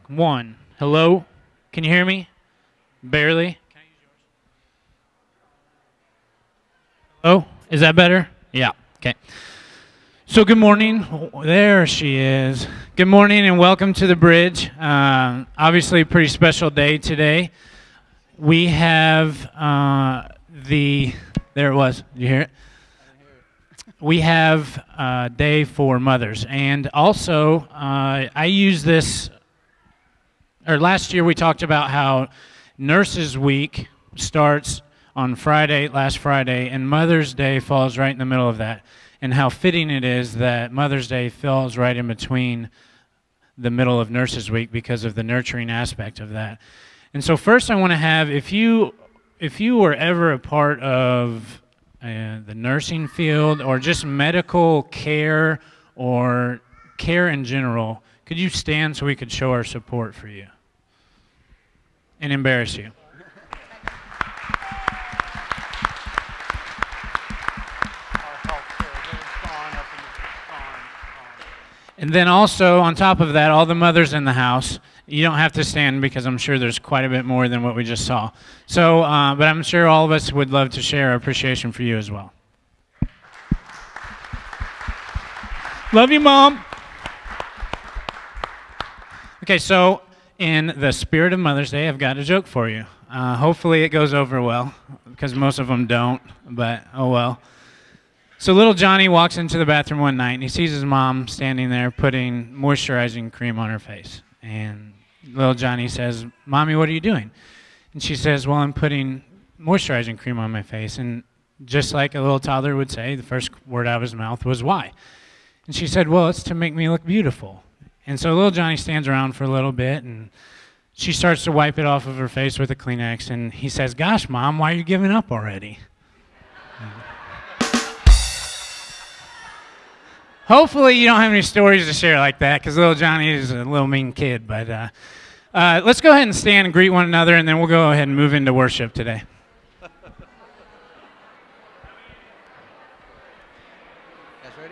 1. Hello? Can you hear me? Barely? Can I use yours? Hello? Is that better? Yeah. Okay. So good morning. There she is. Good morning and welcome to the bridge. Obviously a pretty special day today. We have there it was. Did you hear it? We have a day for mothers. And also, I use this, or last year we talked about how Nurses Week starts on Friday, last Friday, and Mother's Day falls right in the middle of that. And how fitting it is that Mother's Day falls right in between the middle of Nurses Week because of the nurturing aspect of that. And so first I want to have, if you were ever a part of the nursing field or just medical care or care in general, could you stand so we could show our support for you and embarrass you? And then also, on top of that, all the mothers in the house, you don't have to stand because I'm sure there's quite a bit more than what we just saw. So, but I'm sure all of us would love to share our appreciation for you as well. Love you, Mom. Okay, so in the spirit of Mother's Day, I've got a joke for you. Hopefully it goes over well, because most of them don't, but oh well. So little Johnny walks into the bathroom one night, and he sees his mom standing there putting moisturizing cream on her face. And little Johnny says, "Mommy, what are you doing?" And she says, "Well, I'm putting moisturizing cream on my face." And just like a little toddler would say, the first word out of his mouth was, "Why?" And she said, "Well, it's to make me look beautiful." And so little Johnny stands around for a little bit, and she starts to wipe it off of her face with a Kleenex. And he says, "Gosh, Mom, why are you giving up already?" Hopefully you don't have any stories to share like that, because little Johnny is a little mean kid. But let's go ahead and stand and greet one another, and then we'll go ahead and move into worship today. Guys ready?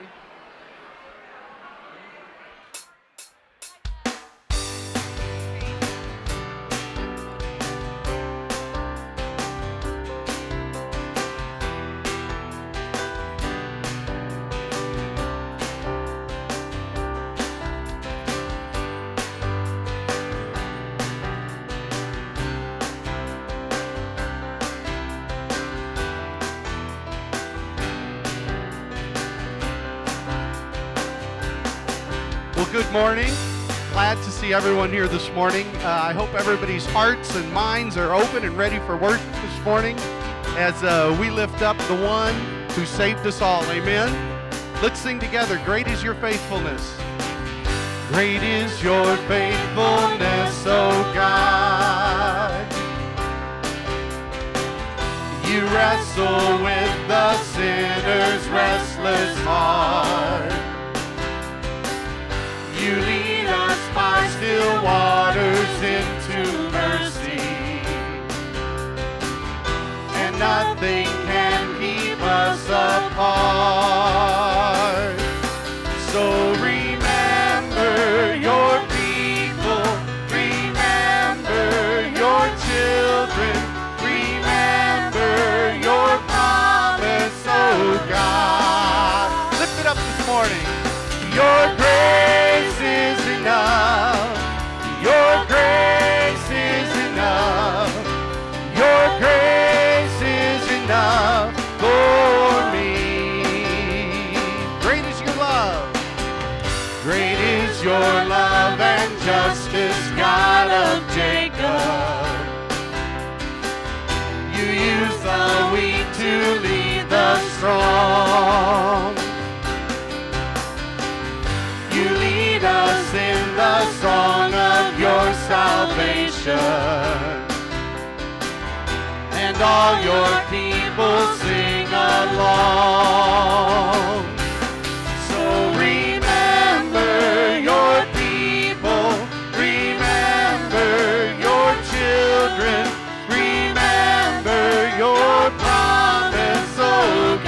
Good morning. Glad to see everyone here this morning. I hope everybody's hearts and minds are open and ready for worship this morning as we lift up the one who saved us all. Amen. Let's sing together. Great is your faithfulness. Great is your faithfulness, oh God. You wrestle with the sinner's restless heart. You lead us by still waters into mercy, and nothing can keep us apart. So remember your people, remember your children, remember your promise, oh God. Lift it up this morning. Your grace is enough. Your grace is enough. Your grace is enough for me. Great is your love. Great is your love and justice, God of Jacob. You use the weak to lead the strong. You lead us in the song of your salvation, and all your people sing along. So remember your people, remember your children, remember your promise, oh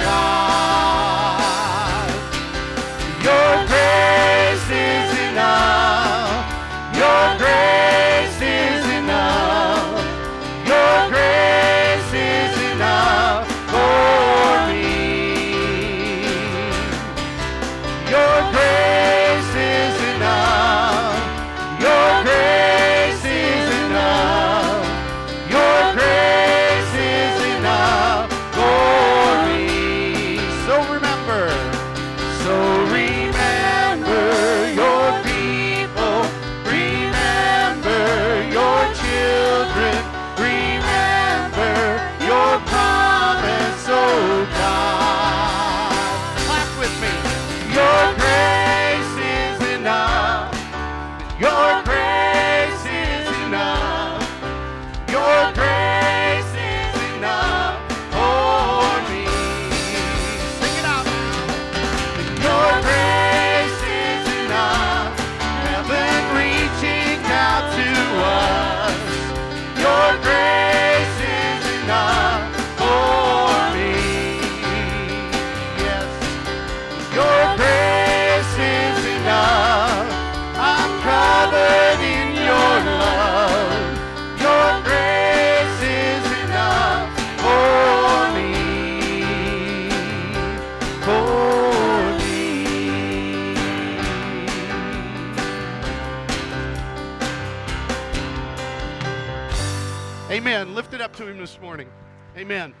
God. Your grace is enough. Your grace for me. Amen. Lift it up to him this morning. Amen.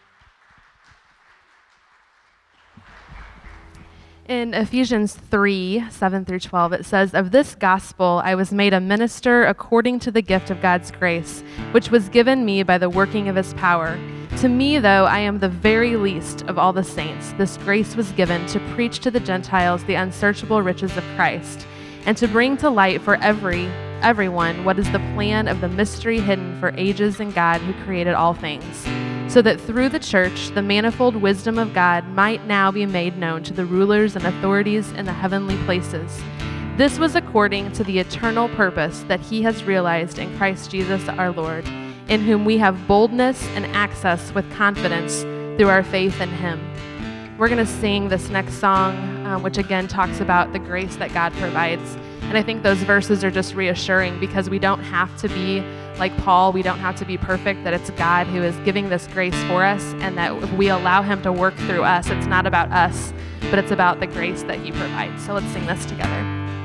In Ephesians 3:7-12, it says, "Of this gospel I was made a minister according to the gift of God's grace, which was given me by the working of his power. To me, though I am the very least of all the saints, this grace was given to preach to the Gentiles the unsearchable riches of Christ, and to bring to light for everyone what is the plan of the mystery hidden for ages in God who created all things, so that through the church the manifold wisdom of God might now be made known to the rulers and authorities in the heavenly places. This was according to the eternal purpose that he has realized in Christ Jesus our Lord, in whom we have boldness and access with confidence through our faith in him." We're going to sing this next song, which again talks about the grace that God provides. And I think those verses are just reassuring because we don't have to be like Paul. We don't have to be perfect, that it's God who is giving this grace for us, and that if we allow him to work through us, it's not about us, but it's about the grace that he provides. So let's sing this together.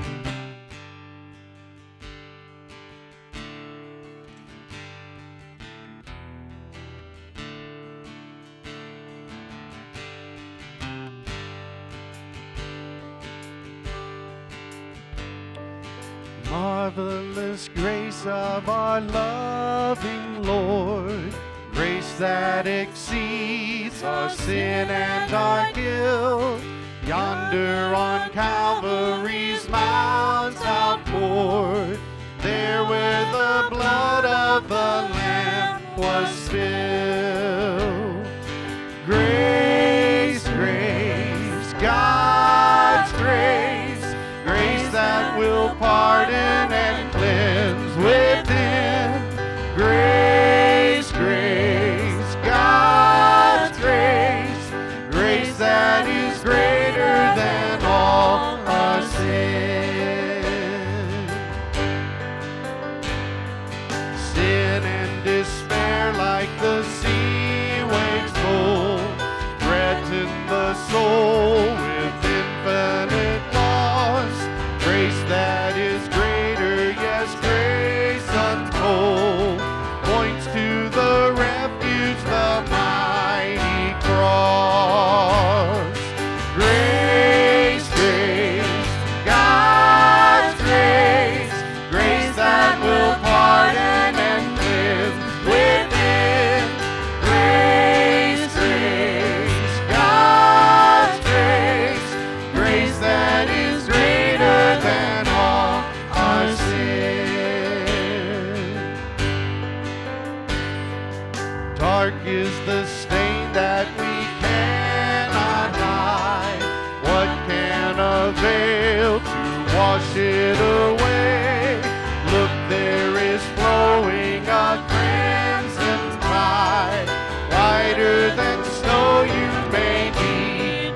Marvelous grace of our loving Lord, grace that exceeds our sin and our guilt, yonder on Calvary's mount outpoured, there where the blood of the Lamb was spilled. Grace, grace, God's grace, grace that will pardon and cleanse within. Grace, grace, God's grace, grace that is greater than all our sin. Sin and despair like the sea waves full threaten the soul with infinite loss. Grace that is greater, yes, grace untold, points to the refuge, the mighty cross. Grace, grace, God's grace, grace that will pardon and cleanse within. Grace, grace, God's grace, grace that is greater than all our sin. Dark is the stain that we cannot hide. What can avail to wash it away? Look, there is flowing a crimson tide, whiter than snow you may need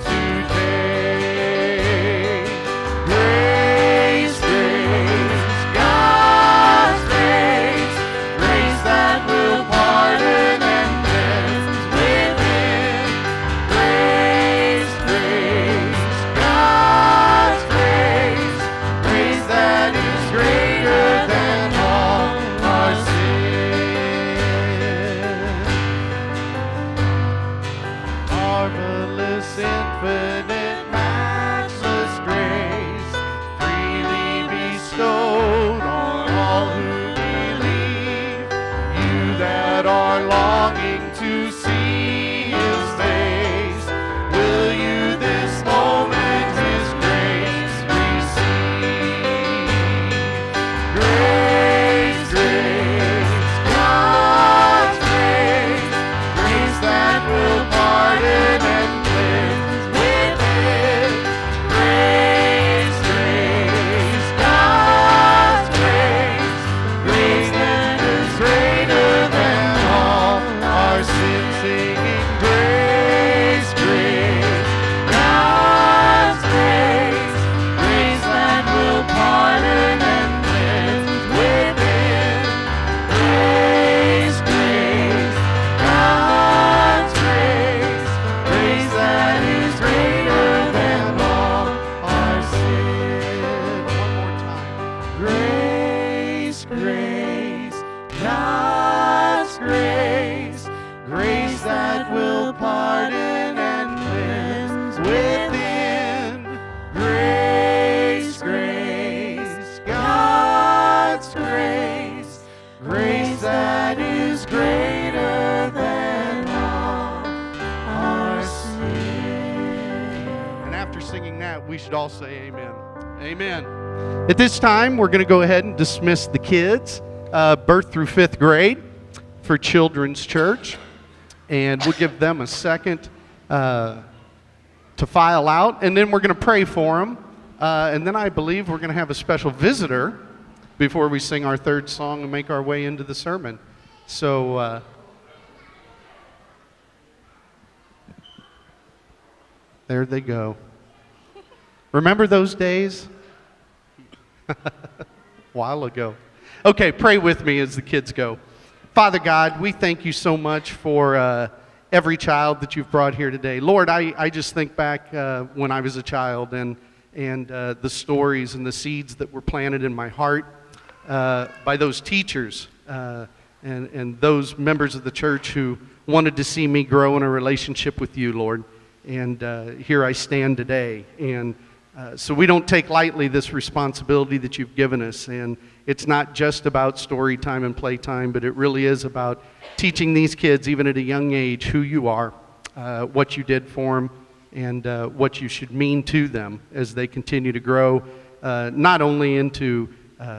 today. Grace, grace, God's grace, grace that will pardon and cleanse within. Grace, grace, God's grace, grace that is greater than all our sin. Marvelous, infinite, matchless grace, freely bestowed on all who believe. You that are longing to see his face, will you this moment his grace receive? Grace, grace, God's grace, grace that will pardon and cleanse within. after singing that, we should all say amen. Amen. At this time, we're going to go ahead and dismiss the kids, birth through 5th grade, for Children's Church. And we'll give them a second to file out. And then we're going to pray for them. And then I believe we're going to have a special visitor before we sing our 3rd song and make our way into the sermon. So there they go. Remember those days? A while ago. Okay, pray with me as the kids go. Father God, we thank you so much for every child that you've brought here today. Lord, I just think back when I was a child and the stories and the seeds that were planted in my heart by those teachers and those members of the church who wanted to see me grow in a relationship with you, Lord. And here I stand today. And so we don't take lightly this responsibility that you've given us. And it's not just about story time and playtime, but it really is about teaching these kids, even at a young age, who you are, what you did for them, and what you should mean to them as they continue to grow, not only into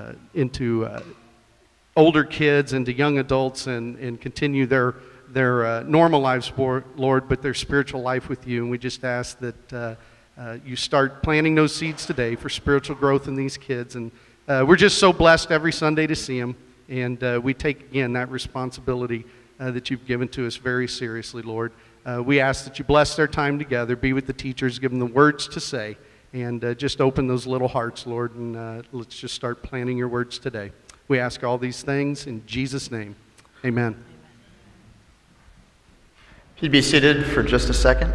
older kids, into young adults, and continue their normal lives, Lord, but their spiritual life with you. And we just ask that you start planting those seeds today for spiritual growth in these kids. And we're just so blessed every Sunday to see them. And we take, again, that responsibility that you've given to us very seriously, Lord. We ask that you bless their time together, be with the teachers, give them the words to say, and just open those little hearts, Lord, and let's just start planting your words today. We ask all these things in Jesus' name. Amen. If you'd be seated for just a second.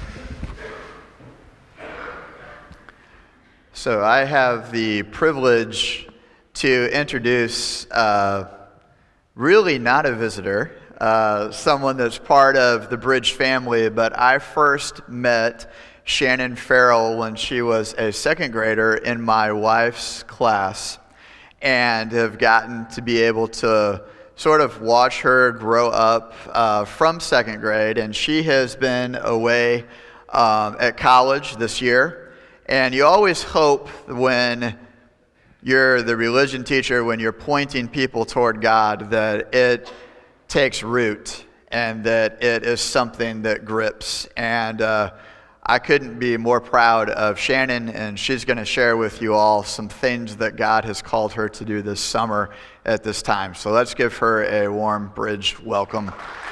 So I have the privilege to introduce really not a visitor, someone that's part of the Bridge family, but I first met Shannon Farrell when she was a 2nd grader in my wife's class, and have gotten to be able to sort of watch her grow up from 2nd grade, and she has been away at college this year. And you always hope when you're the religion teacher, when you're pointing people toward God, that it takes root and that it is something that grips. And I couldn't be more proud of Shannon, and she's going to share with you all some things that God has called her to do this summer at this time. So let's give her a warm Bridge welcome.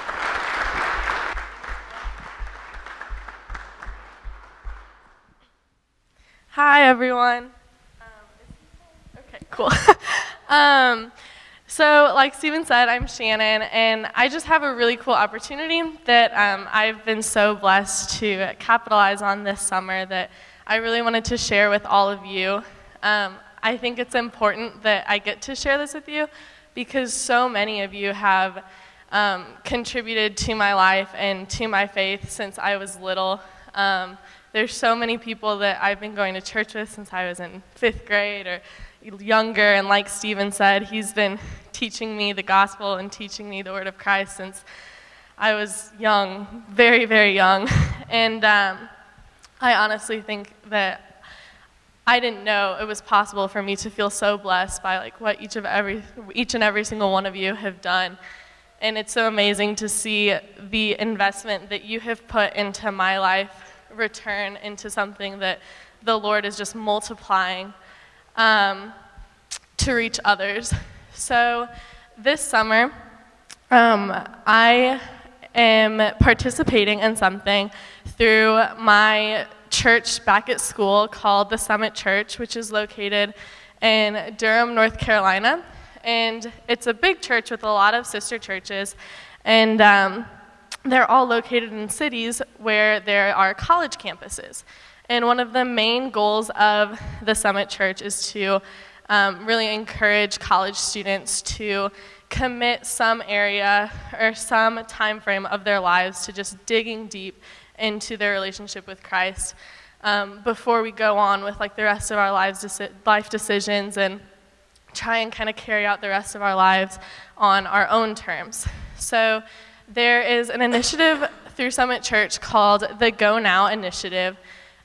Hi, everyone. Okay, cool. So like Stephen said, I'm Shannon, and I just have a really cool opportunity that I've been so blessed to capitalize on this summer that I really wanted to share with all of you. I think it's important that I get to share this with you because so many of you have contributed to my life and to my faith since I was little. There's so many people that I've been going to church with since I was in 5th grade or younger, and like Stephen said, he's been teaching me the gospel and teaching me the word of Christ since I was young, very, very young. And I honestly think that I didn't know it was possible for me to feel so blessed by like what each and every single one of you have done. And it's so amazing to see the investment that you have put into my life return into something that the Lord is just multiplying to reach others. So this summer, I am participating in something through my church back at school called the Summit Church, which is located in Durham, North Carolina. And it's a big church with a lot of sister churches. And they're all located in cities where there are college campuses. And one of the main goals of the Summit Church is to really encourage college students to commit some area or some time frame of their lives to just digging deep into their relationship with Christ before we go on with like the rest of our life decisions and try and kind of carry out the rest of our lives on our own terms. So there is an initiative through Summit Church called the Go Now Initiative,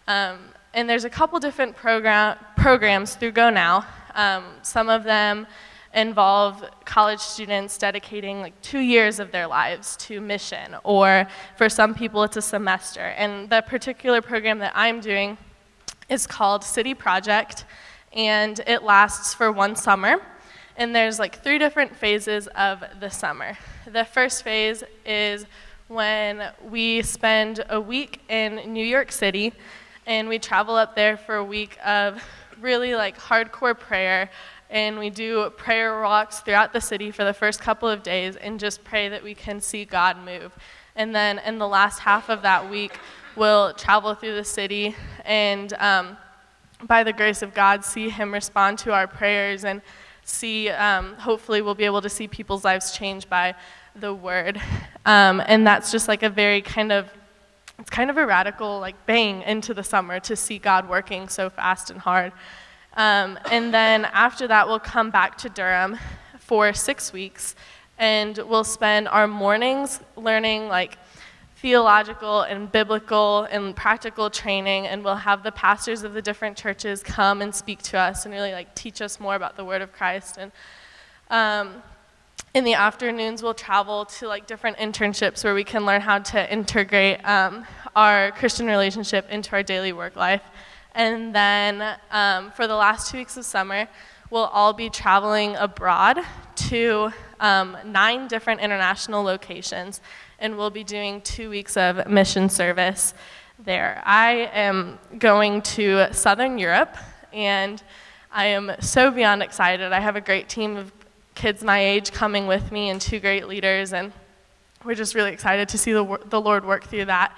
And there's a couple different programs through Go Now. Some of them involve college students dedicating like 2 years of their lives to mission, or for some people it's a semester. And the particular program that I'm doing is called City Project, and it lasts for 1 summer. And there's like 3 different phases of the summer. The first phase is when we spend a week in New York City, and we travel up there for a week of really like hardcore prayer, and we do prayer walks throughout the city for the first couple of days and just pray that we can see God move. And then in the last half of that week, we'll travel through the city and by the grace of God, see him respond to our prayers, and see, hopefully we'll be able to see people's lives change by the word. And that's just like a very it's kind of a radical like bang into the summer to see God working so fast and hard. And then after that, we'll come back to Durham for 6 weeks, and we'll spend our mornings learning like theological and biblical and practical training, and we'll have the pastors of the different churches come and speak to us and really like teach us more about the Word of Christ. And in the afternoons, we'll travel to like different internships where we can learn how to integrate our Christian relationship into our daily work life. And then for the last 2 weeks of summer, we'll all be traveling abroad to 9 different international locations, and we'll be doing 2 weeks of mission service there. I am going to Southern Europe, and I am so beyond excited. I have a great team of kids my age coming with me and 2 great leaders, and we're just really excited to see the Lord work through that.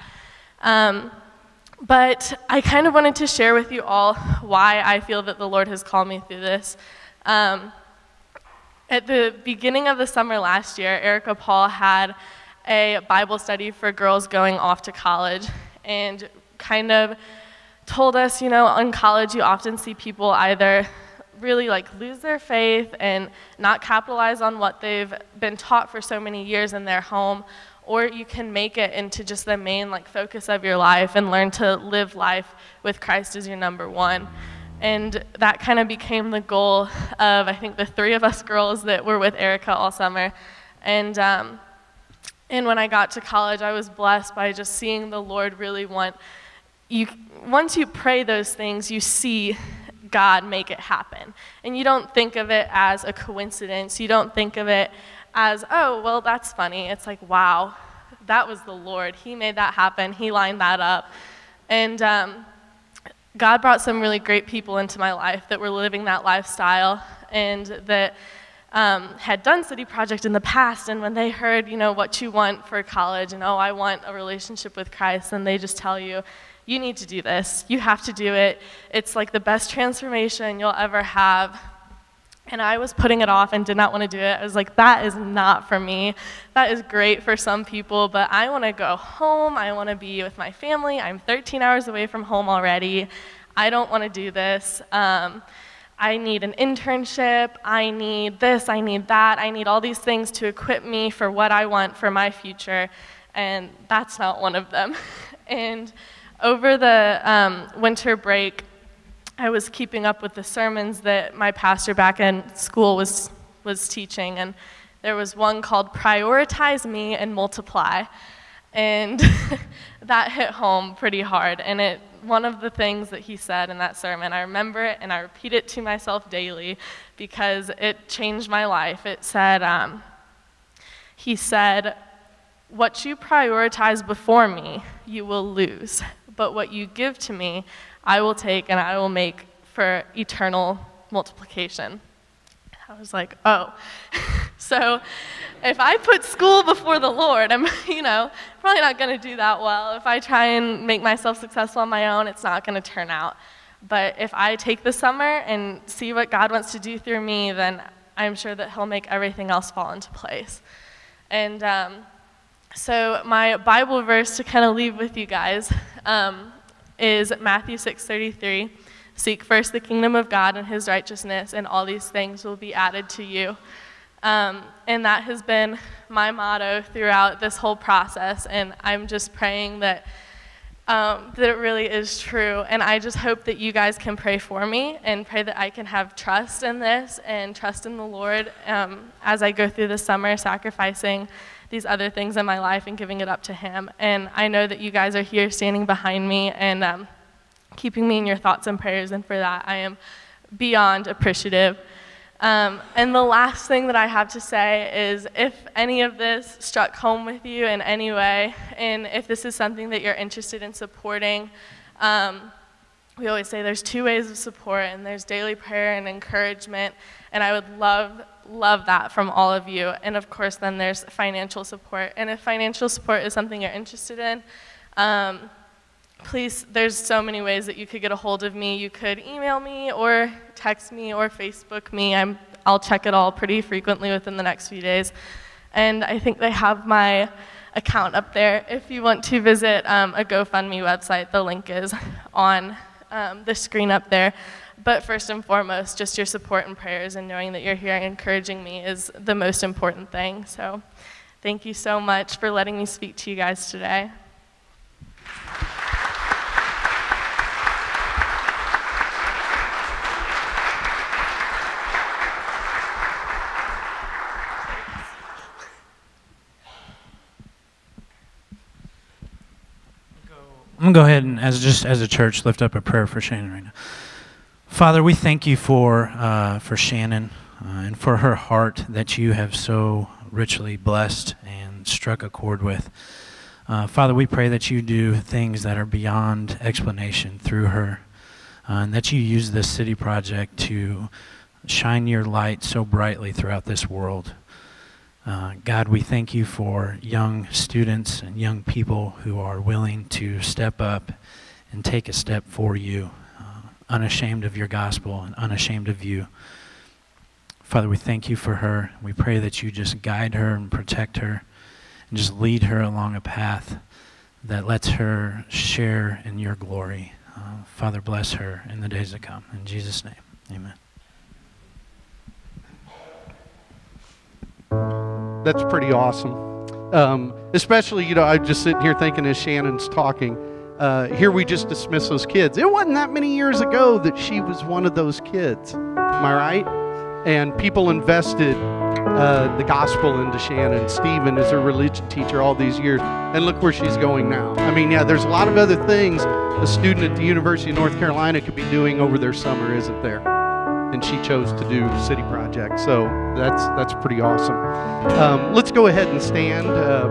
But I kind of wanted to share with you all why I feel that the Lord has called me through this. At the beginning of the summer last year, Erica Paul had a Bible study for girls going off to college, and kind of told us, you know, in college you often see people either really like lose their faith and not capitalize on what they've been taught for so many years in their home, or you can make it into just the main like focus of your life and learn to live life with Christ as your number one. And that kind of became the goal of, I think, the 3 of us girls that were with Erica all summer. And when I got to college, I was blessed by just seeing the Lord really want you. Once you pray those things, you see God make it happen. And you don't think of it as a coincidence. You don't think of it as, oh, well, that's funny. It's like, wow, that was the Lord. He made that happen. He lined that up. And God brought some really great people into my life that were living that lifestyle, and that had done City Project in the past. And when they heard, you know, what you want for college, and oh, I want a relationship with Christ, and they just tell you, you need to do this. You have to do it. It's like the best transformation you'll ever have. And I was putting it off and did not want to do it. I was like, that is not for me. That is great for some people, but I want to go home. I want to be with my family. I'm 13 hours away from home already. I don't want to do this. I need an internship. I need this. I need that. I need all these things to equip me for what I want for my future. And that's not one of them. And over the winter break, I was keeping up with the sermons that my pastor back in school was teaching, and there was one called Prioritize Me and Multiply, and that hit home pretty hard. And one of the things that he said in that sermon, I remember it and I repeat it to myself daily because it changed my life. It said, he said, what you prioritize before me, you will lose, but what you give to me, I will take and I will make for eternal multiplication. I was like, oh. So if I put school before the Lord, I'm, probably not going to do that well. If I try and make myself successful on my own, it's not going to turn out. But if I take the summer and see what God wants to do through me, then I'm sure that he'll make everything else fall into place. And so my Bible verse to kind of leave with you guys is Matthew 6:33. Seek first the kingdom of God and his righteousness, and all these things will be added to you. And that has been my motto throughout this whole process, and I'm just praying that that it really is true. And I just hope that you guys can pray for me and pray that I can have trust in this and trust in the Lord as I go through the summer sacrificing these other things in my life and giving it up to Him. And I know that you guys are here standing behind me and keeping me in your thoughts and prayers, and for that I am beyond appreciative. And the last thing that I have to say is, if any of this struck home with you in any way, and if this is something that you're interested in supporting, we always say there's two ways of support, and there's daily prayer and encouragement, and I would love that from all of you. And of course, then there's financial support. And if financial support is something you're interested in, please, there's so many ways that you could get a hold of me. You could email me or text me or Facebook me. I'll check it all pretty frequently within the next few days. And I think they have my account up there. If you want to visit a GoFundMe website, the link is on the screen up there. But first and foremost, just your support and prayers and knowing that you're here encouraging me is the most important thing. So thank you so much for letting me speak to you guys today. I'm going to go ahead and, as a church, lift up a prayer for Shannon right now. Father, we thank you for Shannon and for her heart that you have so richly blessed and struck a chord with. Father, we pray that you do things that are beyond explanation through her, and that you use this city project to shine your light so brightly throughout this world. God, we thank you for young students and young people who are willing to step up and take a step for you, unashamed of your gospel and unashamed of you. Father, we thank you for her. We pray that you just guide her and protect her and just lead her along a path that lets her share in your glory. Father, bless her in the days to come. In Jesus' name, amen. That's pretty awesome. Especially, I'm just sitting here thinking as Shannon's talking, here we just dismiss those kids. It wasn't that many years ago that she was one of those kids. Am I right? And people invested the gospel into Shannon. Stephen is her religion teacher all these years. And look where she's going now. I mean, yeah, there's a lot of other things a student at the University of North Carolina could be doing over their summer, isn't there? And she chose to do City Project. So that's pretty awesome. Let's go ahead and stand.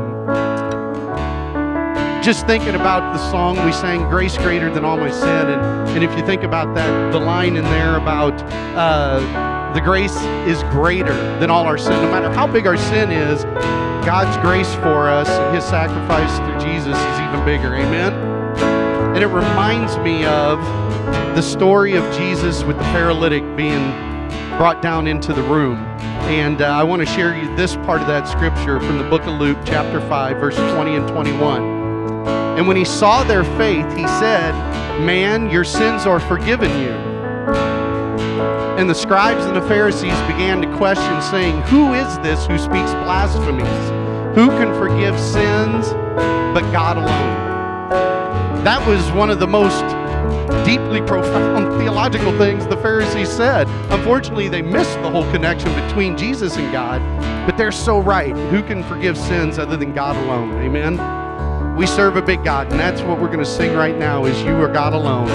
Just thinking about the song we sang, Grace Greater Than All My Sin, and if you think about that, the line in there about the grace is greater than all our sin. No matter how big our sin is, God's grace for us, His sacrifice through Jesus is even bigger. Amen? And it reminds me of the story of Jesus with the paralytic being brought down into the room. And I want to share you this part of that scripture from the book of Luke, chapter 5, verse 20 and 21. And when he saw their faith, he said, "Man, your sins are forgiven you." And the scribes and the Pharisees began to question, saying, "Who is this who speaks blasphemies? Who can forgive sins but God alone?" That was one of the most deeply profound theological things the Pharisees said. Unfortunately, they missed the whole connection between Jesus and God, but they're so right. Who can forgive sins other than God alone? Amen? We serve a big God, and that's what we're going to sing right now, is You Are God Alone.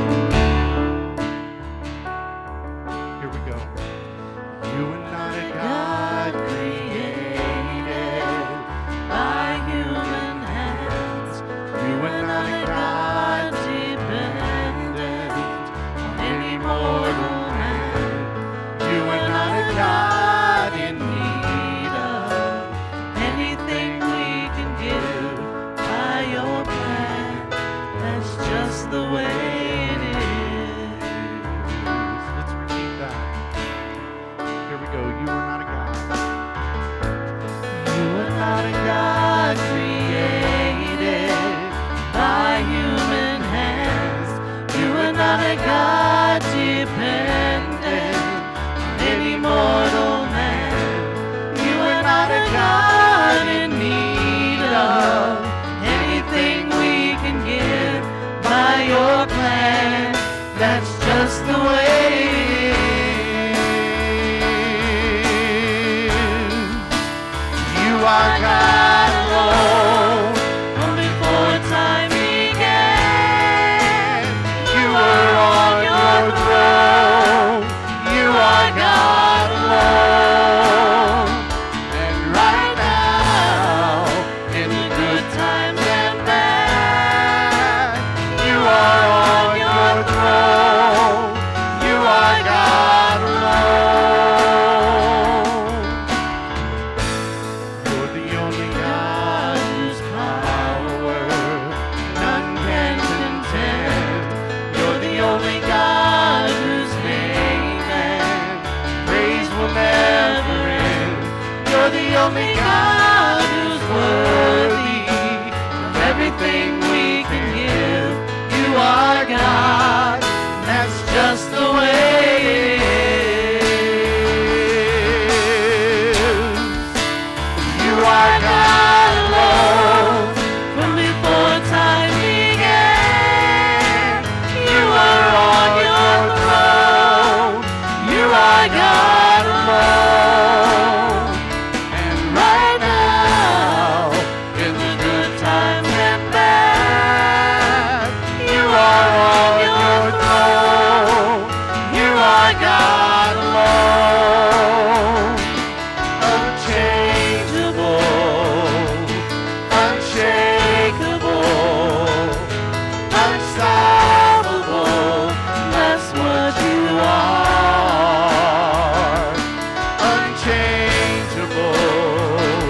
Here we go. You are not a God created by human hands. You are not a God dependent on any mortal man. You are not a God in need of anything we can give by your plan. That's just the way it is. Let's repeat that. Here we go. You are not a God. You are not a God created by human hands. You are not a God dependent on any mortal man. You are not a God in need of anything we can give That's just the way it is. You are God alone from before time began. You were on your throne. You are God alone. And right now, in the good times and bad, you are on your throne. You are God alone. You're the only God whose power none can contend. You're the only God whose name and praise will never end. You're the only God who's worthy of everything we can give. You are God, and that's just the way it is. You are God alone from before time began. You are on your throne. You are God alone. And right now, in the good times and bad, you are on your throne. You are God alone. Unchangeable, unshakable, unstoppable. That's what you are. Unchangeable,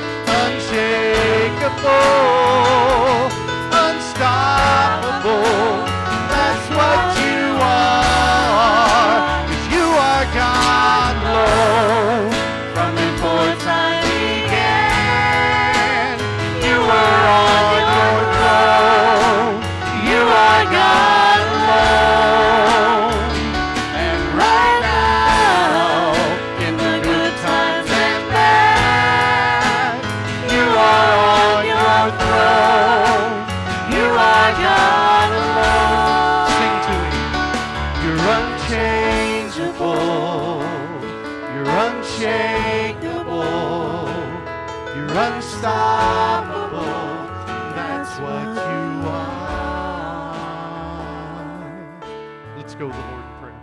unshakable, unstoppable. That's what you are. 'Cause you are God alone from before time began. You were on your throne. You are God alone. And right now, in the good times and bad, you are on your throne. You are God alone. Sing to me. You're unchangeable. You're unshakable. You're unstoppable. That's what you are. Let's go to the Lord in prayer.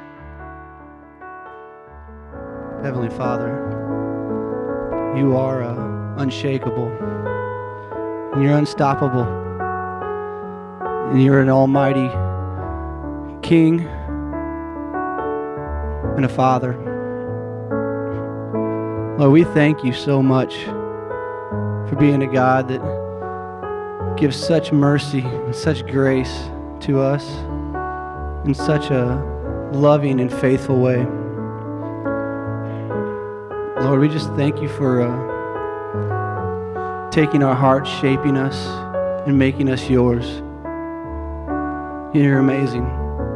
Heavenly Father, you are unshakable, and you're unstoppable, and you're an almighty King and a Father. Lord, we thank you so much for being a God that gives such mercy and such grace to us in such a loving and faithful way. Lord, we just thank you for taking our hearts, shaping us, and making us yours. You're amazing.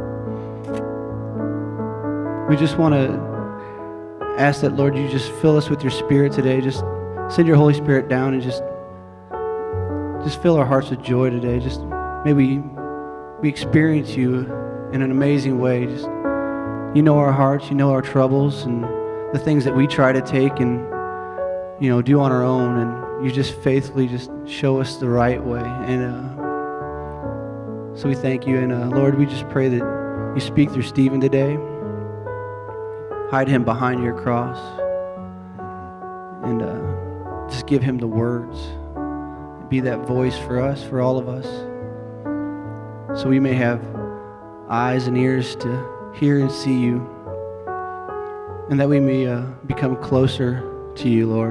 We just want to ask that, Lord, you just fill us with your Spirit today. Just send your Holy Spirit down and just fill our hearts with joy today. Just maybe we experience you in an amazing way. Just, you know our hearts, you know our troubles, and the things that we try to take and, do on our own, and you just faithfully just show us the right way. And so we thank you. And Lord, we just pray that you speak through Stephen today. Hide him behind your cross, and just give him the words. Be that voice for us, for all of us, so we may have eyes and ears to hear and see you, and that we may become closer to you, Lord.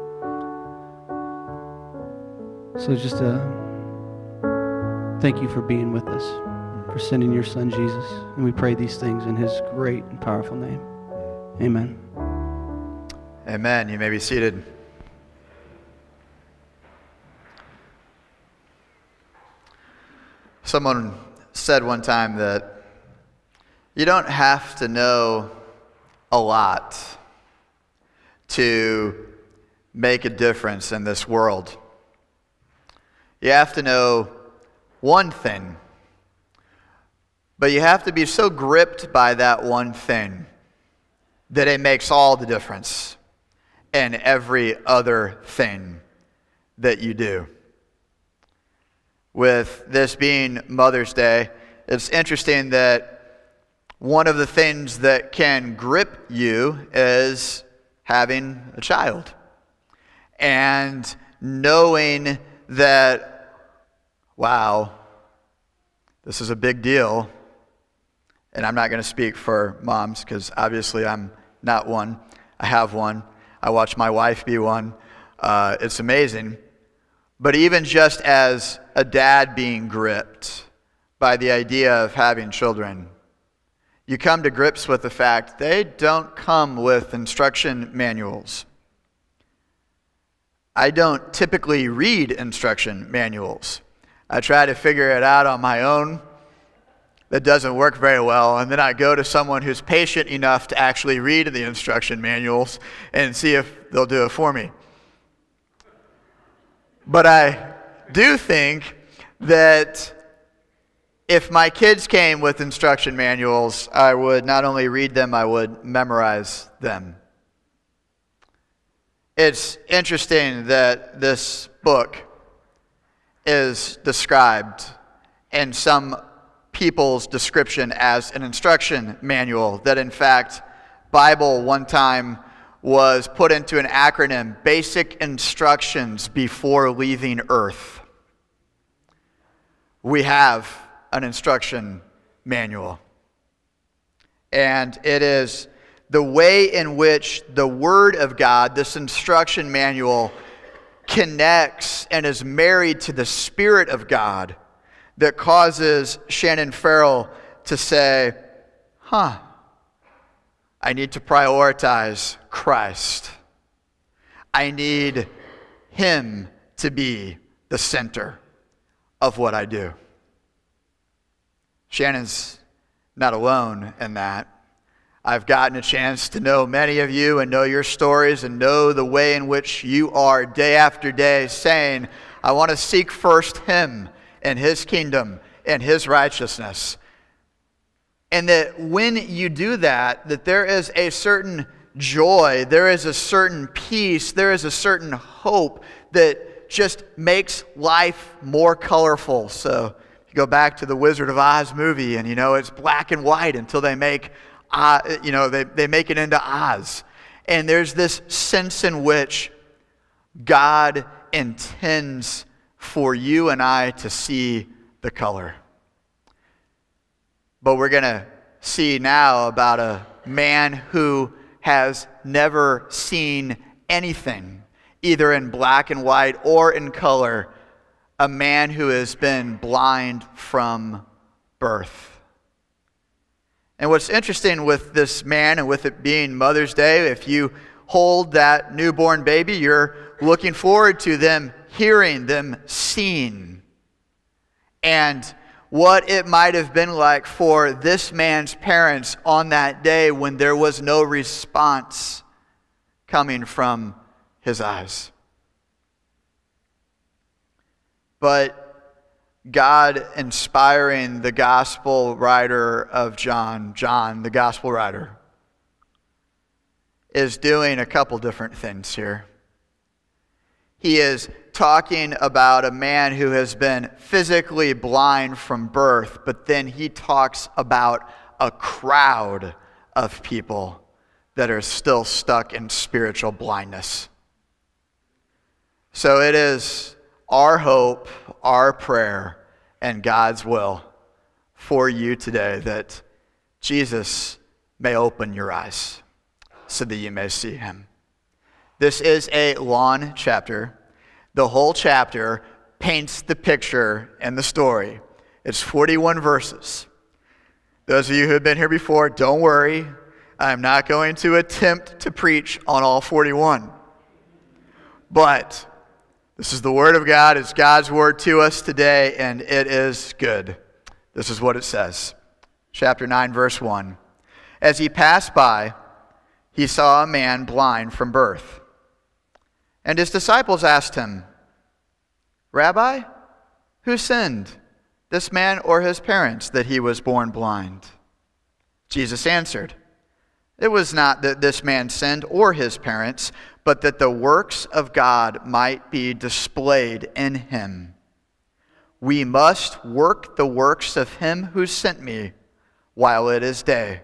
So just thank you for being with us, for sending your Son, Jesus. And we pray these things in his great and powerful name. Amen. Amen. You may be seated. Someone said one time that you don't have to know a lot to make a difference in this world. You have to know one thing But you have to be so gripped by that one thing that it makes all the difference in every other thing that you do. With this being Mother's Day, it's interesting that one of the things that can grip you is having a child. And knowing that, wow, this is a big deal. And I'm not going to speak for moms because obviously I'm not one. I have one. I watch my wife be one. It's amazing. But even just as a dad being gripped by the idea of having children, you come to grips with the fact they don't come with instruction manuals. I don't typically read instruction manuals. I try to figure it out on my own. That doesn't work very well. And then I go to someone who's patient enough to actually read the instruction manuals and see if they'll do it for me. But I do think that if my kids came with instruction manuals, I would not only read them, I would memorize them. It's interesting that this book is described in some people's description as an instruction manual, that in fact Bible one time was put into an acronym, Basic Instructions Before Leaving Earth. We have an instruction manual, and it is the way in which the Word of God, this instruction manual, connects and is married to the Spirit of God that causes Shannon Farrell to say, I need to prioritize Christ. I need Him to be the center of what I do. Shannon's not alone in that. I've gotten a chance to know many of you and know your stories and know the way in which you are day after day saying, I want to seek first Him and His kingdom and His righteousness. And that when you do that, that there is a certain joy, there is a certain peace, there is a certain hope that just makes life more colorful. So you go back to the Wizard of Oz movie and it's black and white until they make they make it into Oz. And there's this sense in which God intends for you and I to see the color. But we're going to see now about a man who has never seen anything, either in black and white or in color, a man who has been blind from birth. And what's interesting with this man, and with it being Mother's Day, if you hold that newborn baby, you're looking forward to them hearing, them seeing. And what it might have been like for this man's parents on that day when there was no response coming from his eyes. But God inspiring the gospel writer of John, the gospel writer, is doing a couple different things here. He is talking about a man who has been physically blind from birth, but then he talks about a crowd of people that are still stuck in spiritual blindness. So it is our hope, our prayer, and God's will for you today that Jesus may open your eyes so that you may see Him. This is a long chapter. The whole chapter paints the picture and the story. It's 41 verses. Those of you who have been here before, don't worry. I'm not going to attempt to preach on all 41. But this is the Word of God. It's God's Word to us today, and it is good. This is what it says. Chapter 9, verse 1. As he passed by, he saw a man blind from birth. And his disciples asked him, Rabbi, who sinned, this man or his parents, that he was born blind?" Jesus answered, "It was not that this man sinned or his parents, but that the works of God might be displayed in him. We must work the works of him who sent me while it is day.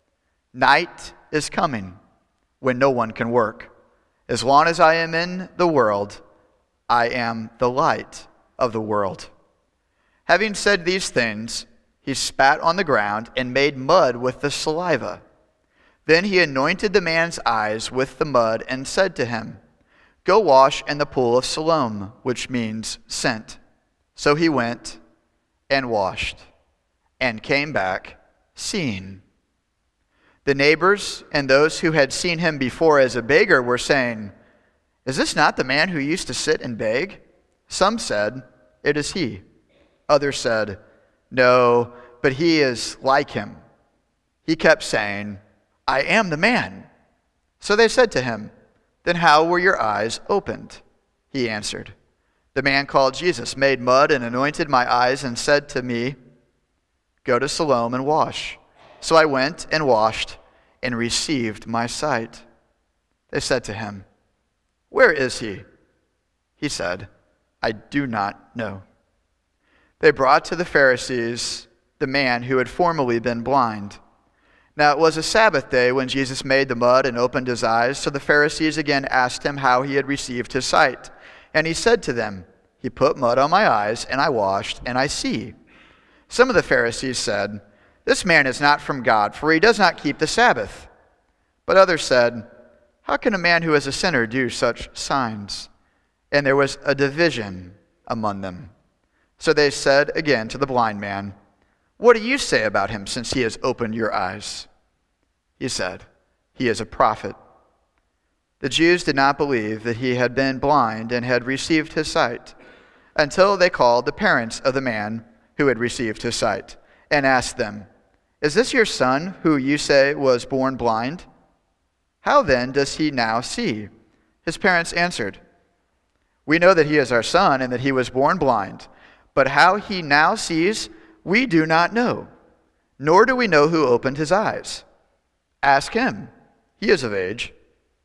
Night is coming when no one can work. As long as I am in the world, I am the light of the world." Having said these things, he spat on the ground and made mud with the saliva. Then he anointed the man's eyes with the mud and said to him, "Go wash in the pool of Siloam," which means sent. So he went and washed and came back seeing. The neighbors and those who had seen him before as a beggar were saying, "Is this not the man who used to sit and beg?" Some said, "It is he." Others said, "No, but he is like him." He kept saying, "I am the man." So they said to him, "Then how were your eyes opened?" He answered, "The man called Jesus made mud and anointed my eyes and said to me, 'Go to Siloam and wash.' So I went and washed and received my sight." They said to him, "Where is he?" He said, "I do not know." They brought to the Pharisees the man who had formerly been blind. Now it was a Sabbath day when Jesus made the mud and opened his eyes. So the Pharisees again asked him how he had received his sight. And he said to them, "He put mud on my eyes, and I washed, and I see." Some of the Pharisees said, "This man is not from God, for he does not keep the Sabbath." But others said, "How can a man who is a sinner do such signs?" And there was a division among them. So they said again to the blind man, "What do you say about him, since he has opened your eyes?" He said, "He is a prophet." The Jews did not believe that he had been blind and had received his sight, until they called the parents of the man who had received his sight, and asked them, "Is this your son, who you say was born blind? How then does he now see?" His parents answered, "We know that he is our son and that he was born blind, but how he now sees, we do not know, nor do we know who opened his eyes. Ask him. He is of age.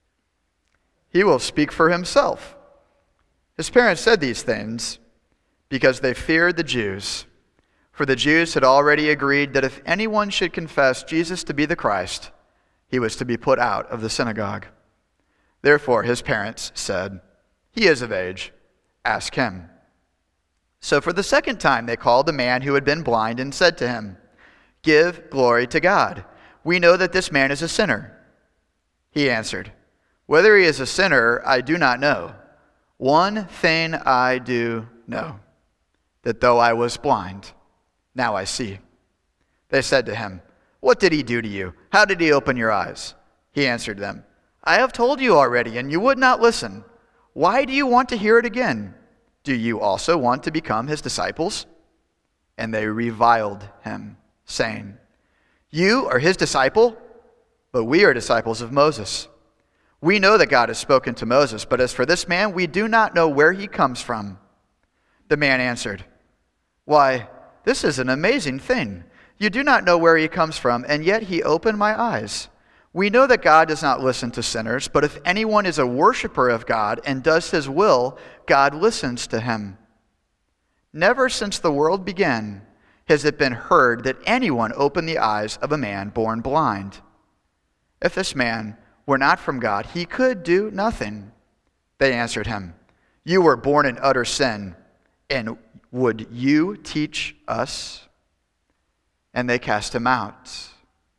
He will speak for himself." His parents said these things because they feared the Jews, for the Jews had already agreed that if anyone should confess Jesus to be the Christ, he was to be put out of the synagogue. Therefore his parents said, "He is of age. Ask him." So for the second time they called the man who had been blind and said to him, "Give glory to God. We know that this man is a sinner." He answered, "Whether he is a sinner, I do not know. One thing I do know, that though I was blind, now I see." They said to him, "What did he do to you? How did he open your eyes?" He answered them, "I have told you already, and you would not listen. Why do you want to hear it again? Do you also want to become his disciples?" And they reviled him, saying, "You are his disciple, but we are disciples of Moses. We know that God has spoken to Moses, but as for this man, we do not know where he comes from." The man answered, "Why, this is an amazing thing. You do not know where he comes from, and yet he opened my eyes. We know that God does not listen to sinners, but if anyone is a worshiper of God and does his will, God listens to him. Never since the world began has it been heard that anyone opened the eyes of a man born blind. If this man were not from God, he could do nothing." They answered him, "You were born in utter sin, and would you teach us?" And they cast him out.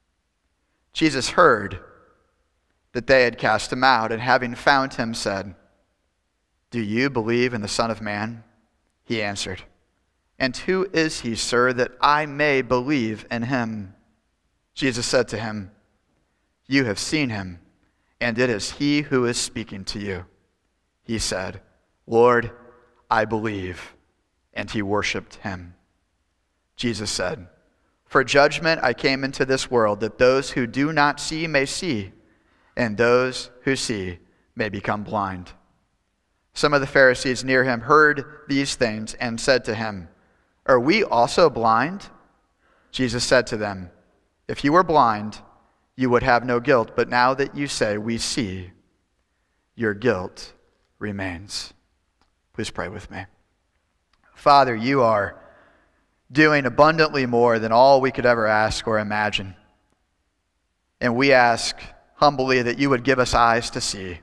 Jesus heard that they had cast him out, and having found him, said, "Do you believe in the Son of Man?" He answered, "And who is he, sir, that I may believe in him?" Jesus said to him, "You have seen him, and it is he who is speaking to you." He said, "Lord, I believe," and he worshipped him. Jesus said, "For judgment I came into this world, that those who do not see may see, and those who see may become blind." Some of the Pharisees near him heard these things and said to him, Are we also blind?" Jesus said to them, "If you were blind, you would have no guilt. But now that you say, 'We see,' your guilt remains." Please pray with me. Father, you are doing abundantly more than all we could ever ask or imagine. And we ask humbly that you would give us eyes to see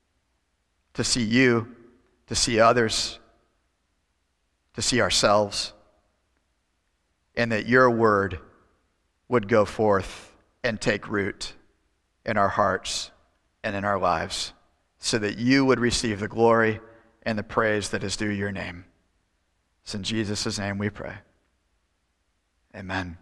you, to see others, to see ourselves, and that your word would go forth and take root in our hearts and in our lives, so that you would receive the glory and the praise that is due your name. It's in Jesus' name we pray. Amen.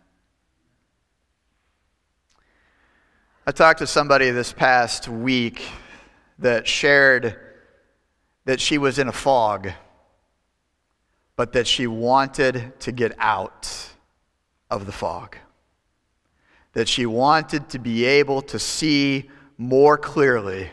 I talked to somebody this past week that shared that she was in a fog, but that she wanted to get out of the fog. That she wanted to be able to see more clearly.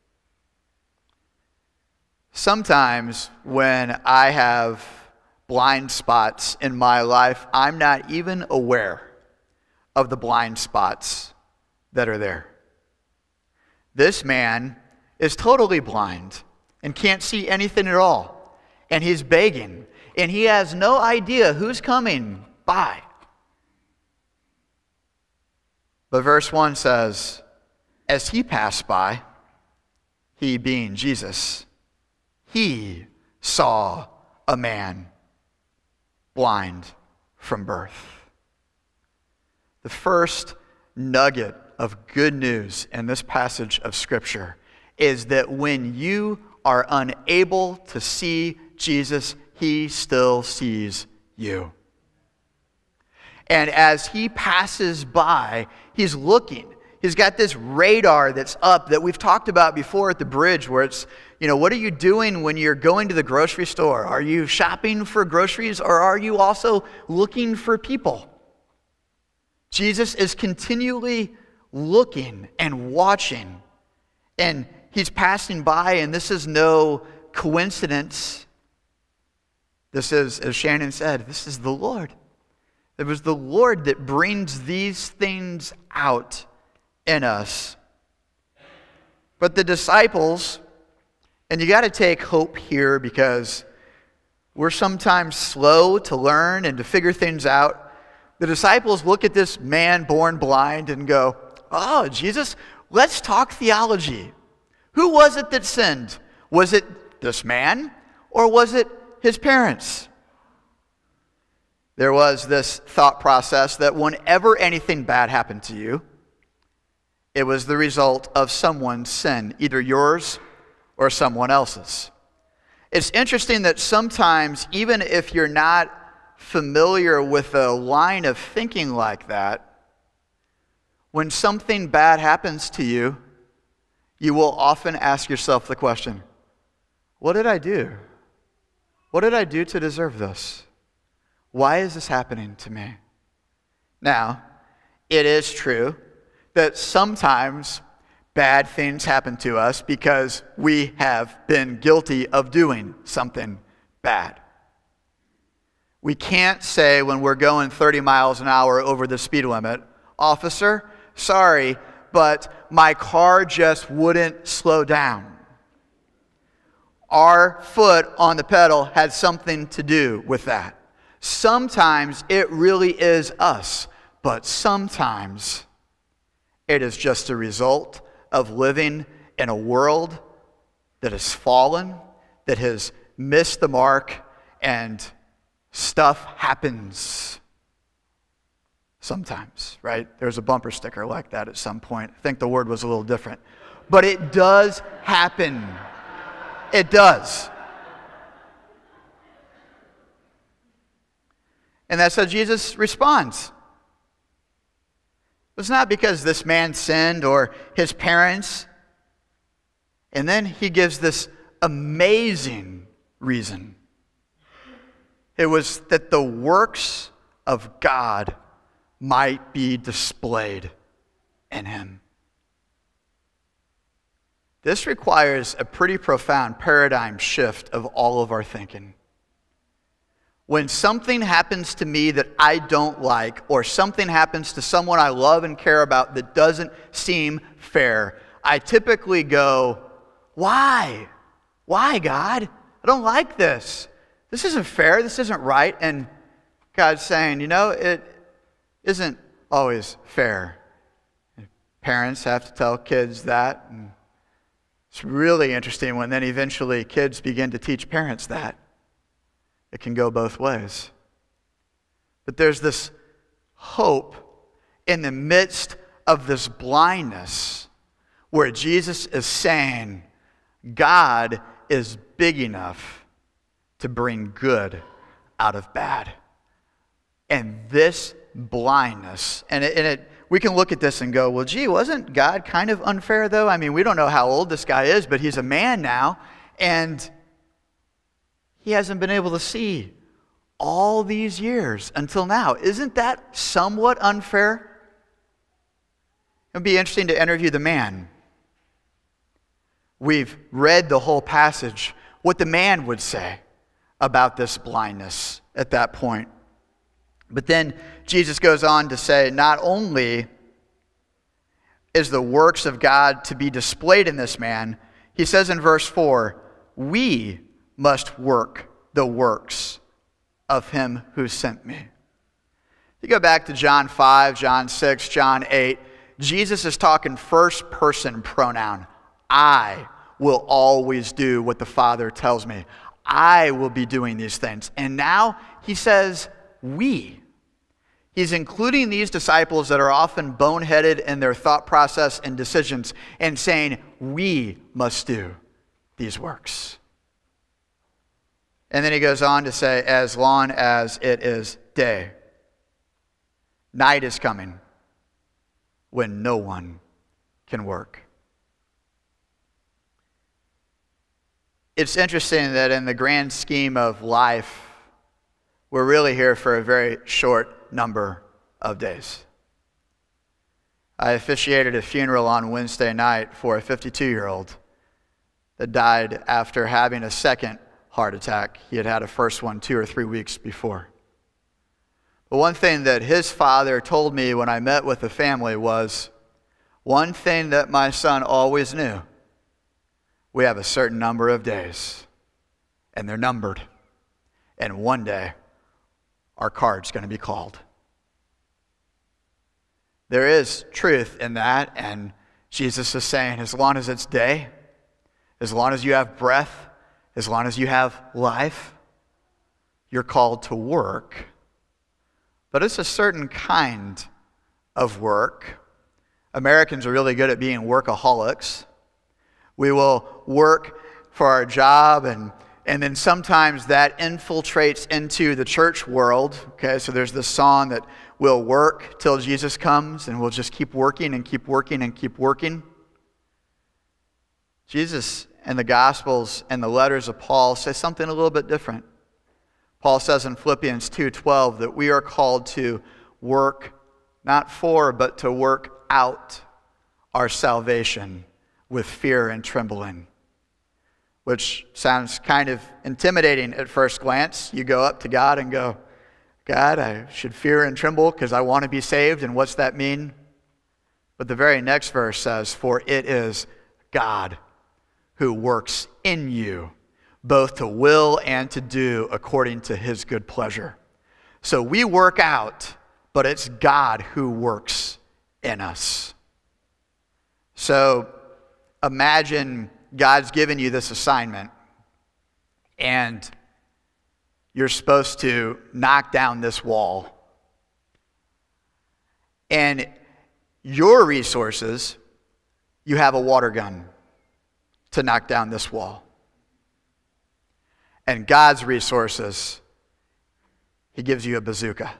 Sometimes when I have blind spots in my life, I'm not even aware of the blind spots that are there. This man is totally blind and can't see anything at all. And he's begging, and he has no idea who's coming by. But verse 1 says, as he passed by, he being Jesus, he saw a man blind from birth. The first nugget of good news in this passage of Scripture is that when you are unable to see Jesus, he still sees you. And as he passes by, he's looking. He's got this radar that's up that we've talked about before at the bridge, where it's, what are you doing when you're going to the grocery store? Are you shopping for groceries, or are you also looking for people? Jesus is continually looking and watching, and he's passing by, and this is no coincidence. This is, as Shannon said, this is the Lord. It was the Lord that brings these things out in us. But the disciples, and you got to take hope here because we're sometimes slow to learn and to figure things out. The disciples look at this man born blind and go, "Oh, Jesus, let's talk theology. Who was it that sinned? Was it this man, or was it his parents?" There was this thought process that whenever anything bad happened to you, it was the result of someone's sin, either yours or someone else's. It's interesting that sometimes, even if you're not familiar with a line of thinking like that, when something bad happens to you, you will often ask yourself the question, what did I do? What did I do to deserve this? Why is this happening to me? Now, it is true that sometimes bad things happen to us because we have been guilty of doing something bad. We can't say when we're going 30 miles an hour over the speed limit, "Officer, sorry, but my car just wouldn't slow down." Our foot on the pedal had something to do with that. Sometimes it really is us, but sometimes it is just a result of living in a world that has fallen, that has missed the mark, and stuff happens sometimes, right? There's a bumper sticker like that at some point. I think the word was a little different. But it does happen. It does. And that's how Jesus responds. It's not because this man sinned or his parents. And then he gives this amazing reason. It was that the works of God might be displayed in him. This requires a pretty profound paradigm shift of all of our thinking. when something happens to me that I don't like, or something happens to someone I love and care about that doesn't seem fair, I typically go, why? Why, God? I don't like this. This isn't fair. This isn't right. And God's saying, it isn't always fair. Parents have to tell kids that. And it's really interesting when then eventually kids begin to teach parents that. It can go both ways. But there's this hope in the midst of this blindness where Jesus is saying, God is big enough to bring good out of bad. And this blindness, we can look at this and go, well, gee, wasn't God kind of unfair though? I mean, we don't know how old this guy is, but he's a man now, and he hasn't been able to see all these years until now. Isn't that somewhat unfair? It would be interesting to interview the man. We've read the whole passage, what the man would say about this blindness at that point. But then Jesus goes on to say, not only is the works of God to be displayed in this man, he says in verse 4, we must work the works of him who sent me. You go back to John 5, John 6, John 8, Jesus is talking first person pronoun. I will always do what the Father tells me. I will be doing these things. And now he says, we. He's including these disciples that are often boneheaded in their thought process and decisions and saying, we must do these works. And then he goes on to say, as long as it is day, night is coming when no one can work. It's interesting that in the grand scheme of life, we're really here for a very short number of days. I officiated a funeral on Wednesday night for a 52-year-old that died after having a second heart attack. He had had a first one 2 or 3 weeks before. But one thing that his father told me when I met with the family was, one thing that my son always knew, we have a certain number of days, and they're numbered. And one day, our card's going to be called. There is truth in that, and Jesus is saying, as long as it's day, as long as you have breath, as long as you have life, you're called to work. But it's a certain kind of work. Americans are really good at being workaholics. We will work for our job, and then sometimes that infiltrates into the church world. Okay, so there's this song that we'll work till Jesus comes, and we'll just keep working and keep working and keep working. Jesus and the Gospels and the letters of Paul say something a little bit different. Paul says in Philippians 2:12 that we are called to work not for, but to work out our salvation with fear and trembling, which sounds kind of intimidating at first glance. You go up to God and go, God, I should fear and tremble because I want to be saved, and what's that mean? But the very next verse says, for it is God who works in you, both to will and to do according to his good pleasure. So we work out, but it's God who works in us. So imagine God's given you this assignment, and you're supposed to knock down this wall. And your resources, you have a water gun to knock down this wall. And God's resources, he gives you a bazooka.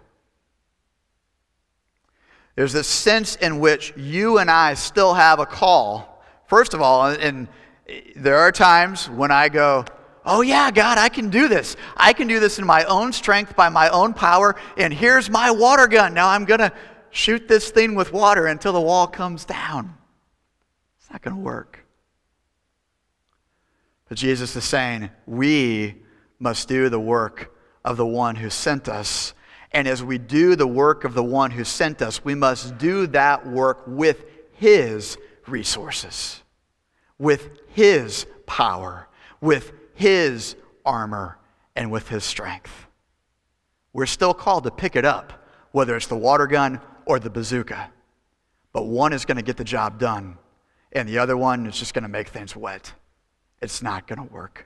There's this sense in which you and I still have a call. First of all, and there are times when I go, oh yeah, God, I can do this. I can do this in my own strength, by my own power, and here's my water gun. Now I'm going to shoot this thing with water until the wall comes down. It's not going to work. But Jesus is saying, we must do the work of the one who sent us. And as we do the work of the one who sent us, we must do that work with his resources, with his power, with his armor, and with his strength. We're still called to pick it up, whether it's the water gun or the bazooka. But one is going to get the job done, and the other one is just going to make things wet. It's not going to work.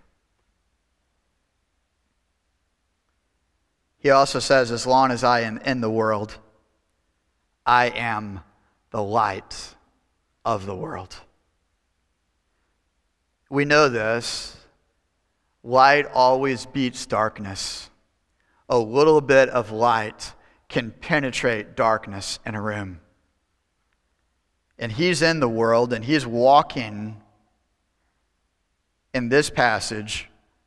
He also says, as long as I am in the world, I am the light of the world. We know this. Light always beats darkness. A little bit of light can penetrate darkness in a room. And he's in the world, and he's walking in this passage,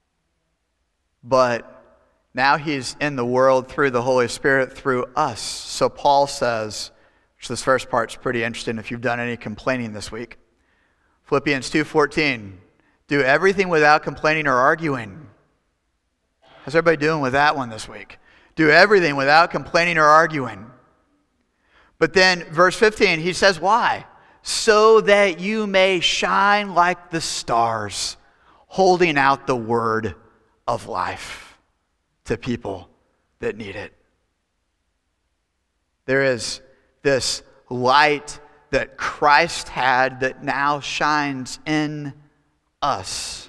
but now he's in the world through the Holy Spirit through us. So Paul says, which this first part's pretty interesting if you've done any complaining this week. Philippians 2:14, do everything without complaining or arguing. How's everybody doing with that one this week? Do everything without complaining or arguing. But then verse 15, he says, why? So that you may shine like the stars, holding out the word of life to people that need it. There is this light that Christ had that now shines in us.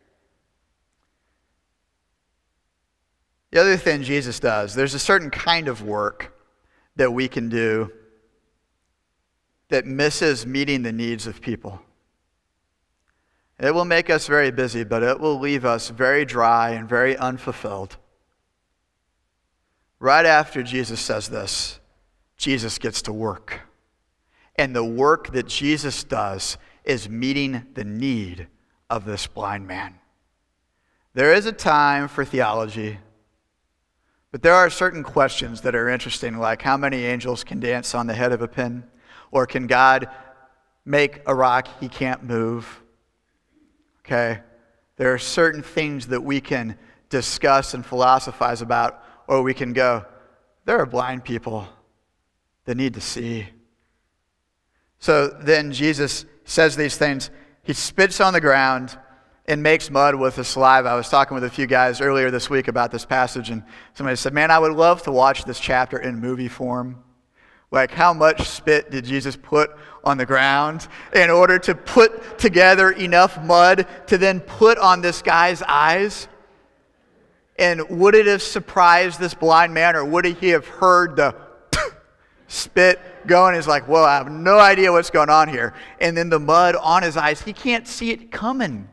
The other thing Jesus does, there's a certain kind of work that we can do that misses meeting the needs of people. It will make us very busy, but it will leave us very dry and very unfulfilled. Right after Jesus says this, Jesus gets to work. And the work that Jesus does is meeting the need of this blind man. There is a time for theology, but there are certain questions that are interesting, like how many angels can dance on the head of a pin? Or can God make a rock he can't move? Okay? There are certain things that we can discuss and philosophize about, or we can go, there are blind people that need to see. So then Jesus says these things. He spits on the ground and makes mud with his saliva. I was talking with a few guys earlier this week about this passage, and somebody said, man, I would love to watch this chapter in movie form. Like, how much spit did Jesus put on the ground in order to put together enough mud to then put on this guy's eyes? And would it have surprised this blind man, or would he have heard the spit going? He's like, whoa, I have no idea what's going on here. And then the mud on his eyes, he can't see it coming.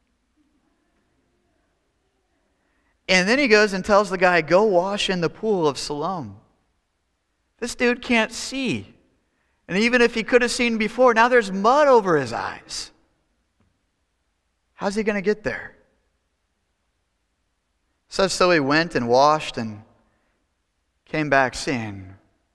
And then he goes and tells the guy, go wash in the pool of Siloam. This dude can't see. And even if he could have seen before, now there's mud over his eyes. How's he going to get there? Says so he went and washed and came back seeing.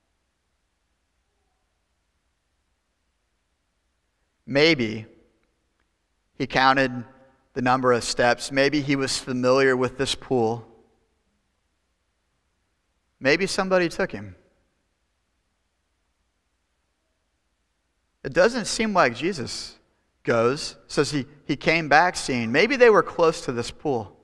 Maybe he counted the number of steps. Maybe he was familiar with this pool. Maybe somebody took him. It doesn't seem like Jesus goes. It says he came back seeing. Maybe they were close to this pool.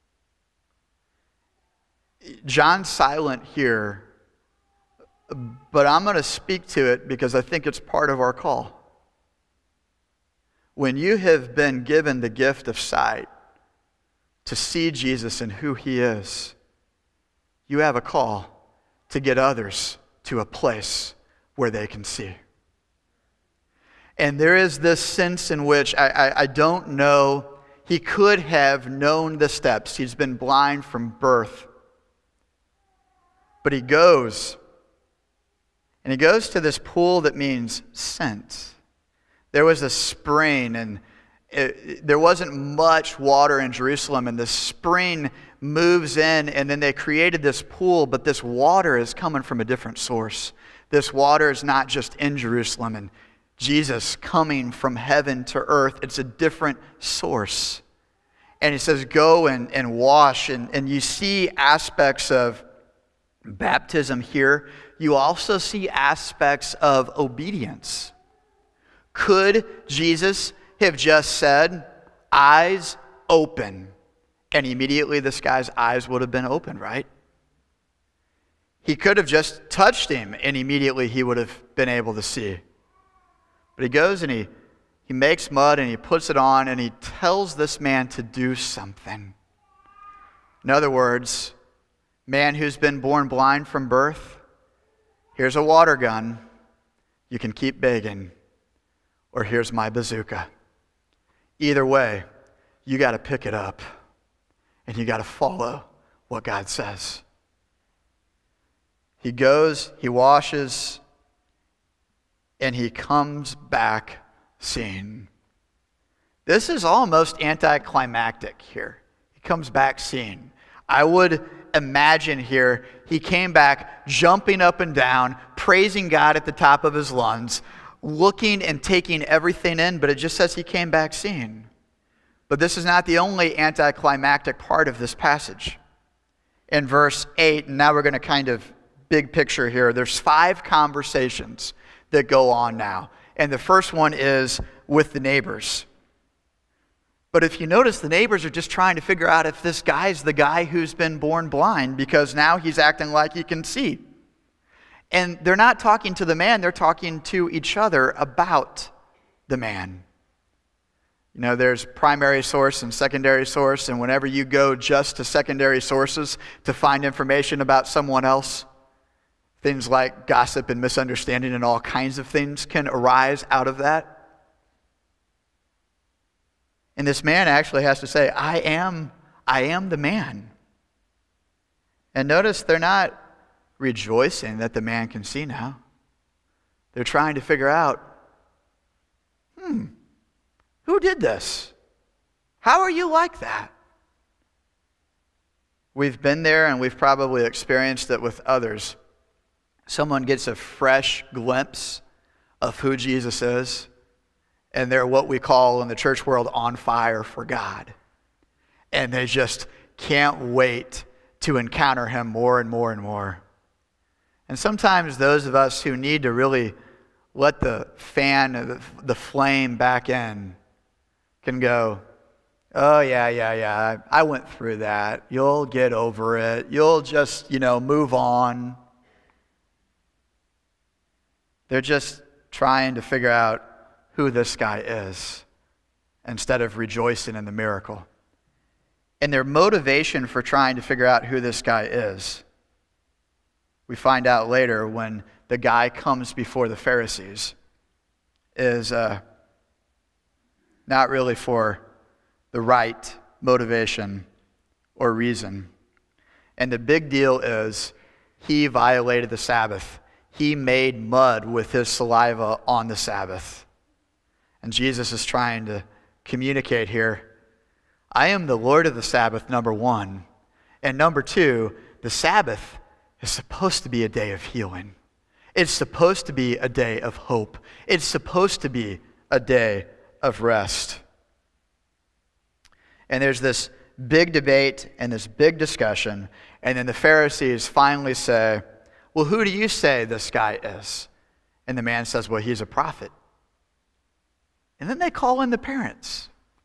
John's silent here, but I'm going to speak to it because I think it's part of our call. When you have been given the gift of sight to see Jesus and who he is, you have a call to get others to a place where they can see. And there is this sense in which I don't know, he could have known the steps. He's been blind from birth. But he goes, and he goes to this pool that means sent. There was a spring, and there wasn't much water in Jerusalem, and the spring moves in, and then they created this pool, but this water is coming from a different source. This water is not just in Jerusalem, and Jesus coming from heaven to earth. It's a different source. And he says, go and wash. And you see aspects of baptism here. You also see aspects of obedience. Could Jesus have just said, eyes open? And immediately this guy's eyes would have been open, right? He could have just touched him and immediately he would have been able to see. But he goes and he makes mud and he puts it on and he tells this man to do something. In other words, man who's been born blind from birth, here's a water gun. You can keep begging. Or here's my bazooka. Either way, you got to pick it up and you got to follow what God says. He goes, he washes, and he comes back seeing. This is almost anticlimactic here. He comes back seeing. I would imagine here he came back jumping up and down, praising God at the top of his lungs, looking and taking everything in, but it just says he came back seeing. But this is not the only anticlimactic part of this passage. In verse 8, and now we're going to kind of big picture here, there's 5 conversations that go on now. And the first one is with the neighbors. But if you notice, the neighbors are just trying to figure out if this guy's the guy who's been born blind, because now he's acting like he can see. And they're not talking to the man, they're talking to each other about the man. You know, there's primary source and secondary source, and whenever you go just to secondary sources to find information about someone else, things like gossip and misunderstanding and all kinds of things can arise out of that. And this man actually has to say, I am the man. And notice they're not rejoicing that the man can see now. They're trying to figure out, who did this? How are you like that? We've been there and we've probably experienced it with others. Someone gets a fresh glimpse of who Jesus is, and they're what we call in the church world on fire for God. And they just can't wait to encounter him more and more and more. And sometimes those of us who need to really let the fan, the flame back in, can go, oh, yeah, I went through that. You'll get over it. You'll just, move on. They're just trying to figure out who this guy is instead of rejoicing in the miracle. And their motivation for trying to figure out who this guy is, we find out later when the guy comes before the Pharisees, is not really for the right motivation or reason. And the big deal is he violated the Sabbath. He made mud with his saliva on the Sabbath. And Jesus is trying to communicate here, I am the Lord of the Sabbath, number one. And number two, the Sabbath is supposed to be a day of healing. It's supposed to be a day of hope. It's supposed to be a day of rest. And there's this big debate and this big discussion, and then the Pharisees finally say, well, who do you say this guy is? And the man says, well, he's a prophet. And then they call in the parents.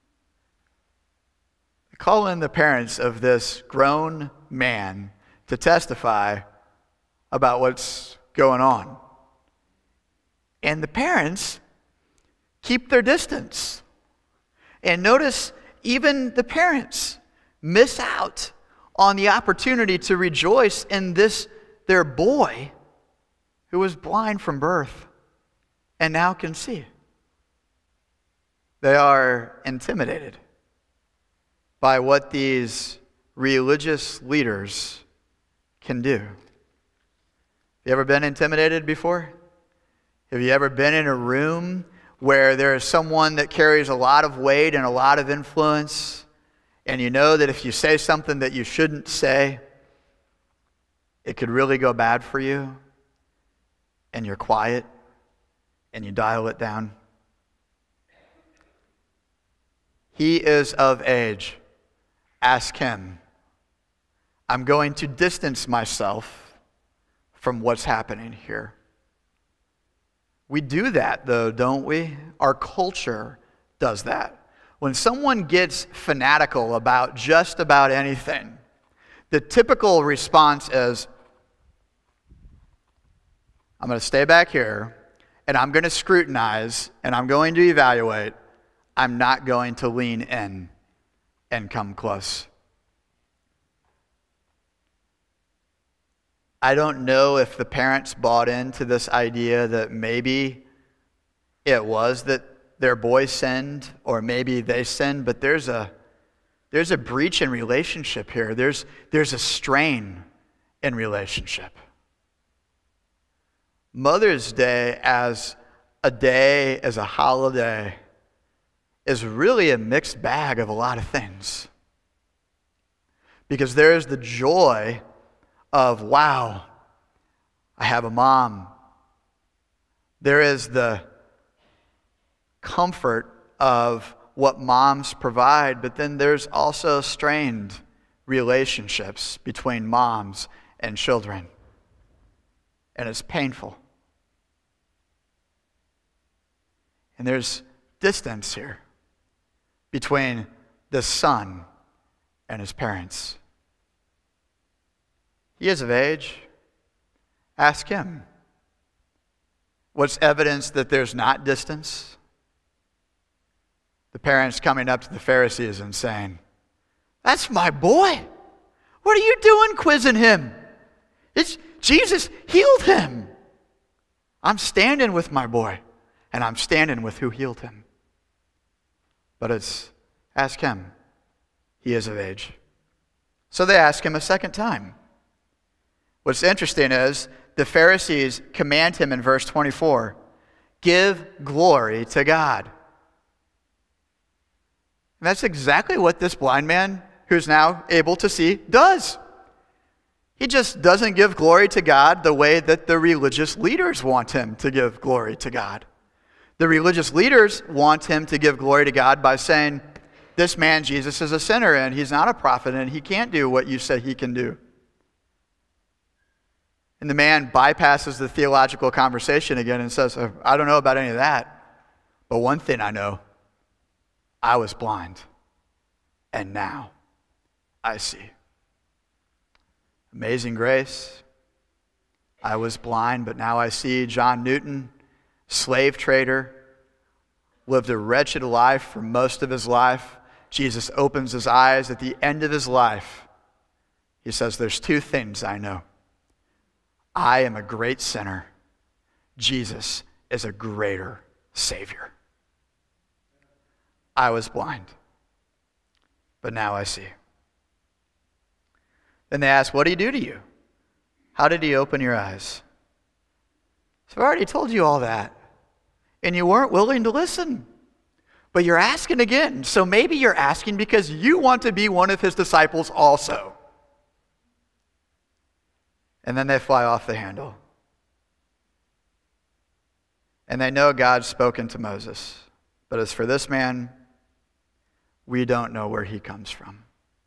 They call in the parents of this grown man to testify about what's going on. And the parents keep their distance. And notice, even the parents miss out on the opportunity to rejoice in this, their boy, who was blind from birth and now can see. They are intimidated by what these religious leaders can do. You ever been intimidated before? Have you ever been in a room where there is someone that carries a lot of weight and a lot of influence, and you know that if you say something that you shouldn't say, it could really go bad for you, and you're quiet, and you dial it down? He is of age. Ask him. I'm going to distance myself from what's happening here. We do that, though, don't we? Our culture does that. When someone gets fanatical about just about anything, the typical response is, I'm going to stay back here, and I'm going to scrutinize, and I'm going to evaluate. I'm not going to lean in and come close. I don't know if the parents bought into this idea that maybe it was that their boy sinned, or maybe they sinned, but there's a breach in relationship here. There's a strain in relationship. Mother's Day as a holiday, is really a mixed bag of a lot of things. Because there's the joy of, wow, I have a mom. There is the comfort of what moms provide, but then there's also strained relationships between moms and children. And it's painful. And there's distance here between the son and his parents. He is of age. Ask him. What's evidence that there's not distance? The parents coming up to the Pharisees and saying, "That's my boy. What are you doing quizzing him? It's Jesus healed him. I'm standing with my boy, and I'm standing with who healed him." But it's, ask him. He is of age. So they ask him a second time. What's interesting is the Pharisees command him in verse 24, give glory to God. And that's exactly what this blind man, who's now able to see, does. He just doesn't give glory to God the way that the religious leaders want him to give glory to God. The religious leaders want him to give glory to God by saying, this man, Jesus, is a sinner, and he's not a prophet, and he can't do what you said he can do. And the man bypasses the theological conversation again and says, I don't know about any of that, but one thing I know, I was blind, and now I see. Amazing grace. I was blind, but now I see. John Newton, slave trader, lived a wretched life for most of his life. Jesus opens his eyes at the end of his life. He says, there's two things I know. I am a great sinner. Jesus is a greater Savior. I was blind, but now I see. Then they ask, what did he do to you? How did he open your eyes? So I already told you all that, and you weren't willing to listen. But you're asking again, so maybe you're asking because you want to be one of his disciples also. And then they fly off the handle. And they know God's spoken to Moses. But as for this man, we don't know where he comes from.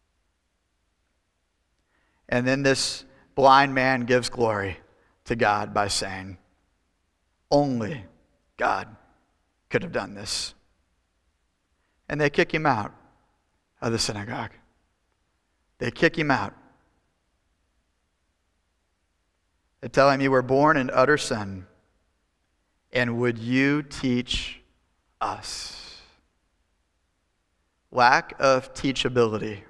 And then this blind man gives glory to God by saying, only God could have done this. And they kick him out of the synagogue. They kick him out. They tell him, you were born in utter sin, and would you teach us? Lack of teachability.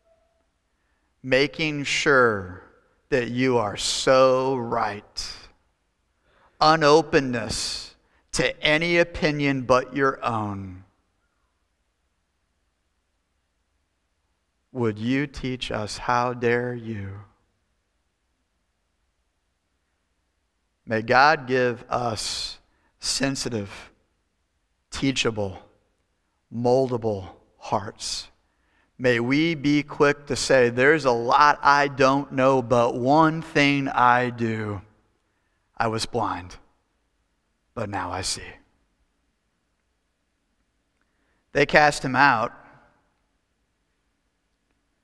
Making sure that you are so right. Unopenness to any opinion but your own. Would you teach us? How dare you? May God give us sensitive, teachable, moldable hearts. May we be quick to say, there's a lot I don't know, but one thing I do. I was blind, but now I see. They cast him out.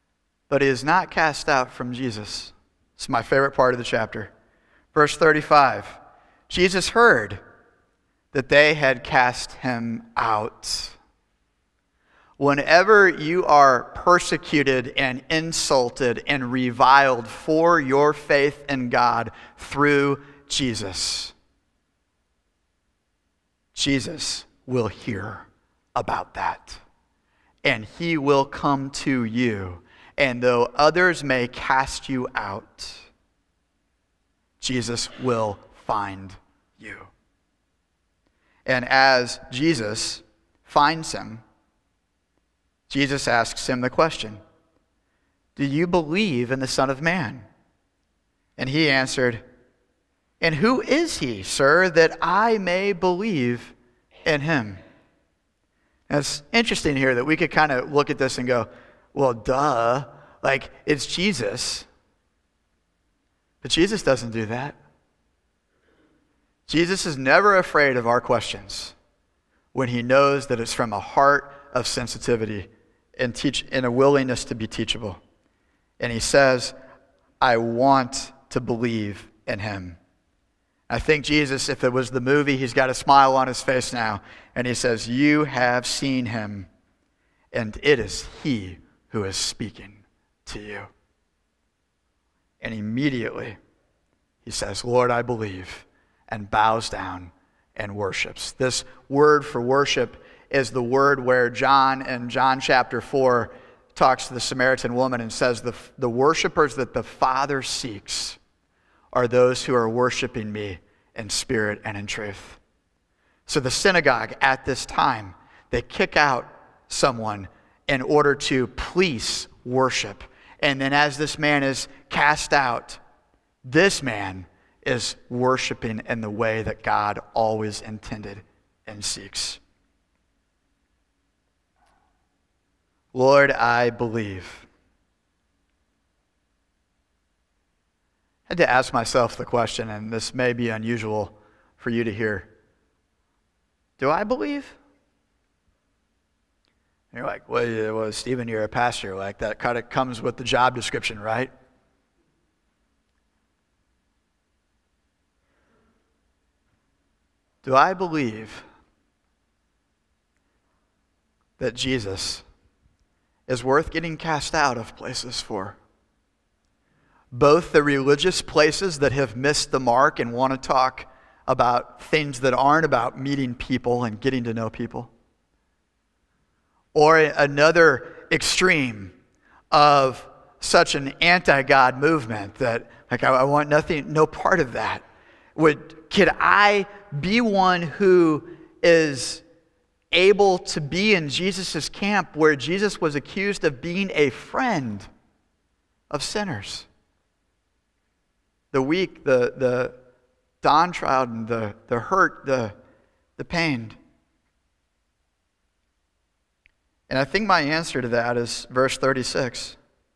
but he is not cast out from Jesus. It's my favorite part of the chapter. Verse 35, Jesus heard that they had cast him out. Whenever you are persecuted and insulted and reviled for your faith in God through Jesus, Jesus will hear about that. And he will come to you. And though others may cast you out, Jesus will find you. And as Jesus finds him, Jesus asks him the question, do you believe in the Son of Man? And he answered, and who is he, sir, that I may believe in him? And it's interesting here that we could kind of look at this and go, well, duh, like it's Jesus. But Jesus doesn't do that. Jesus is never afraid of our questions when he knows that it's from a heart of sensitivity and a willingness to be teachable. And he says, I want to believe in him. I think Jesus, if it was the movie, he's got a smile on his face now. And he says, you have seen him, and it is he who is speaking to you. And immediately he says, Lord, I believe, and bows down and worships. This word for worship is the word where John in John chapter 4 talks to the Samaritan woman and says, the worshipers that the Father seeks are those who are worshiping me in spirit and in truth. So the synagogue at this time, they kick out someone in order to police worship. And then as this man is cast out, this man is worshiping in the way that God always intended and seeks. Lord, I believe. I had to ask myself the question, and this may be unusual for you to hear. Do I believe? And you're like, well, Stephen, you're a pastor. Like, that kind of comes with the job description, right? Do I believe that Jesus is worth getting cast out of places for? Both the religious places that have missed the mark and want to talk about things that aren't about meeting people and getting to know people, or another extreme of such an anti-God movement that, like, I want nothing, no part of that. Could I be one who is able to be in Jesus' camp where Jesus was accused of being a friend of sinners? The weak, the downtrodden, the hurt, the pained. And I think my answer to that is verse 36.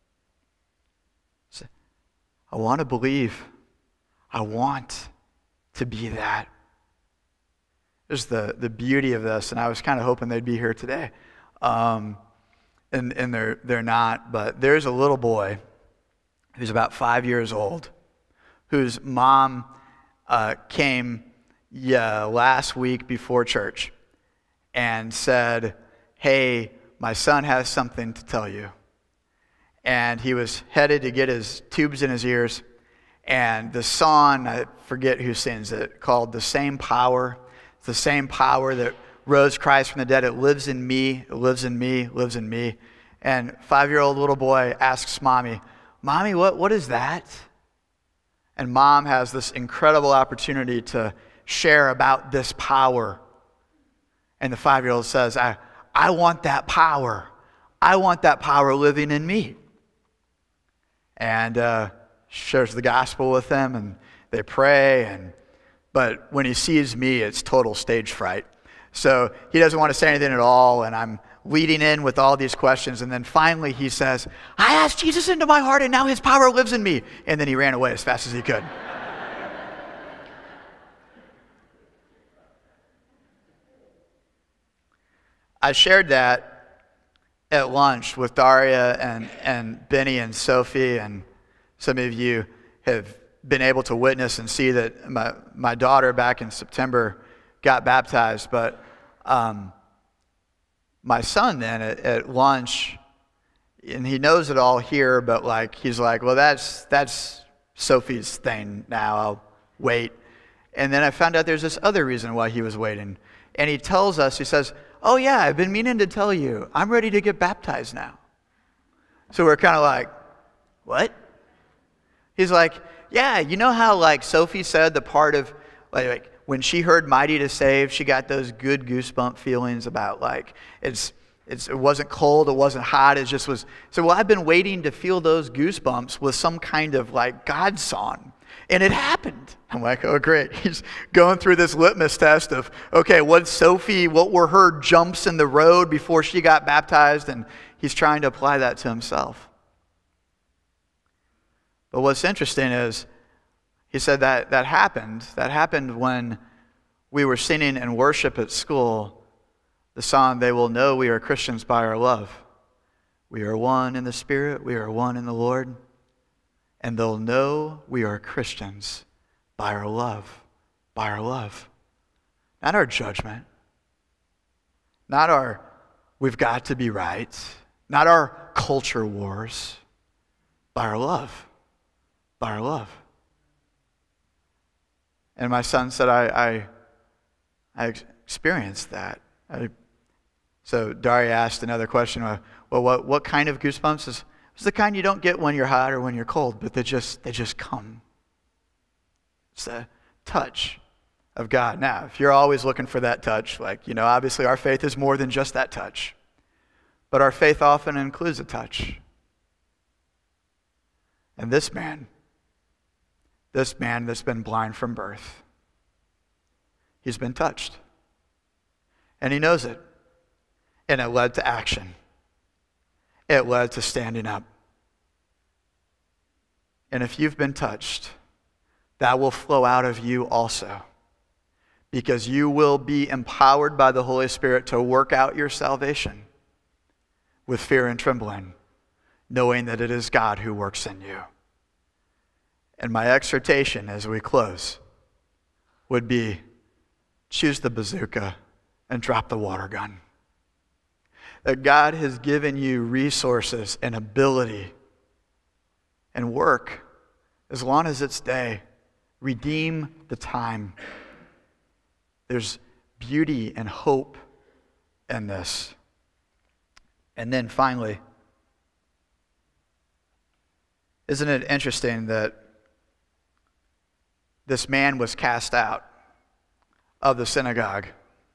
I want to believe. I want to be that. There's the beauty of this, and I was kind of hoping they'd be here today. And they're not, but there's a little boy who's about 5 years old whose mom came last week before church and said, hey, my son has something to tell you. And he was headed to get his tubes in his ears, and the song, I forget who sings it, called The Same Power. It's the same power that rose Christ from the dead. It lives in me, it lives in me, it lives in me. And 5-year-old little boy asks Mommy, what is that? And Mom has this incredible opportunity to share about this power. And the 5-year-old says, I want that power. I want that power living in me. And shares the gospel with them, and they pray. But when he sees me, it's total stage fright. So he doesn't want to say anything at all, and I'm leading in with all these questions. And then finally he says, I asked Jesus into my heart, and now his power lives in me. And then he ran away as fast as he could. I shared that at lunch with Daria and Benny and Sophie, and some of you have been able to witness and see that my daughter back in September got baptized. But my son then at lunch, and he knows it all here, but like he's like, well, that's Sophie's thing now. I'll wait. And then I found out there's this other reason why he was waiting. And he tells us, he says, oh yeah, I've been meaning to tell you, I'm ready to get baptized now. So we're kind of like, what? He's like, yeah, you know how like Sophie said the part of like when she heard Mighty to Save, she got those good goosebump feelings about like it wasn't cold, it wasn't hot, it just was. So well, I've been waiting to feel those goosebumps with some kind of like God song. And it happened. I'm like, oh, great. He's going through this litmus test of, okay, what were her jumps in the road before she got baptized? And he's trying to apply that to himself. But what's interesting is, he said that happened. That happened when we were singing in worship at school the song, They Will Know We Are Christians by Our Love. We are one in the Spirit, we are one in the Lord. And they'll know we are Christians by our love, by our love. Not our judgment, not our we've got to be right, not our culture wars, by our love, by our love. And my son said, I experienced that. So Daria asked another question, well, what kind of goosebumps is? It's the kind you don't get when you're hot or when you're cold, but they just come. It's a touch of God. Now, if you're always looking for that touch, like, obviously our faith is more than just that touch. But our faith often includes a touch. And this man that's been blind from birth, he's been touched. And he knows it. And it led to action. It led to standing up. And if you've been touched, that will flow out of you also. Because you will be empowered by the Holy Spirit to work out your salvation with fear and trembling, knowing that it is God who works in you. And my exhortation as we close would be, choose the bazooka and drop the water gun. That God has given you resources and ability and work, as long as it's day. Redeem the time. There's beauty and hope in this. And then finally, isn't it interesting that this man was cast out of the synagogue?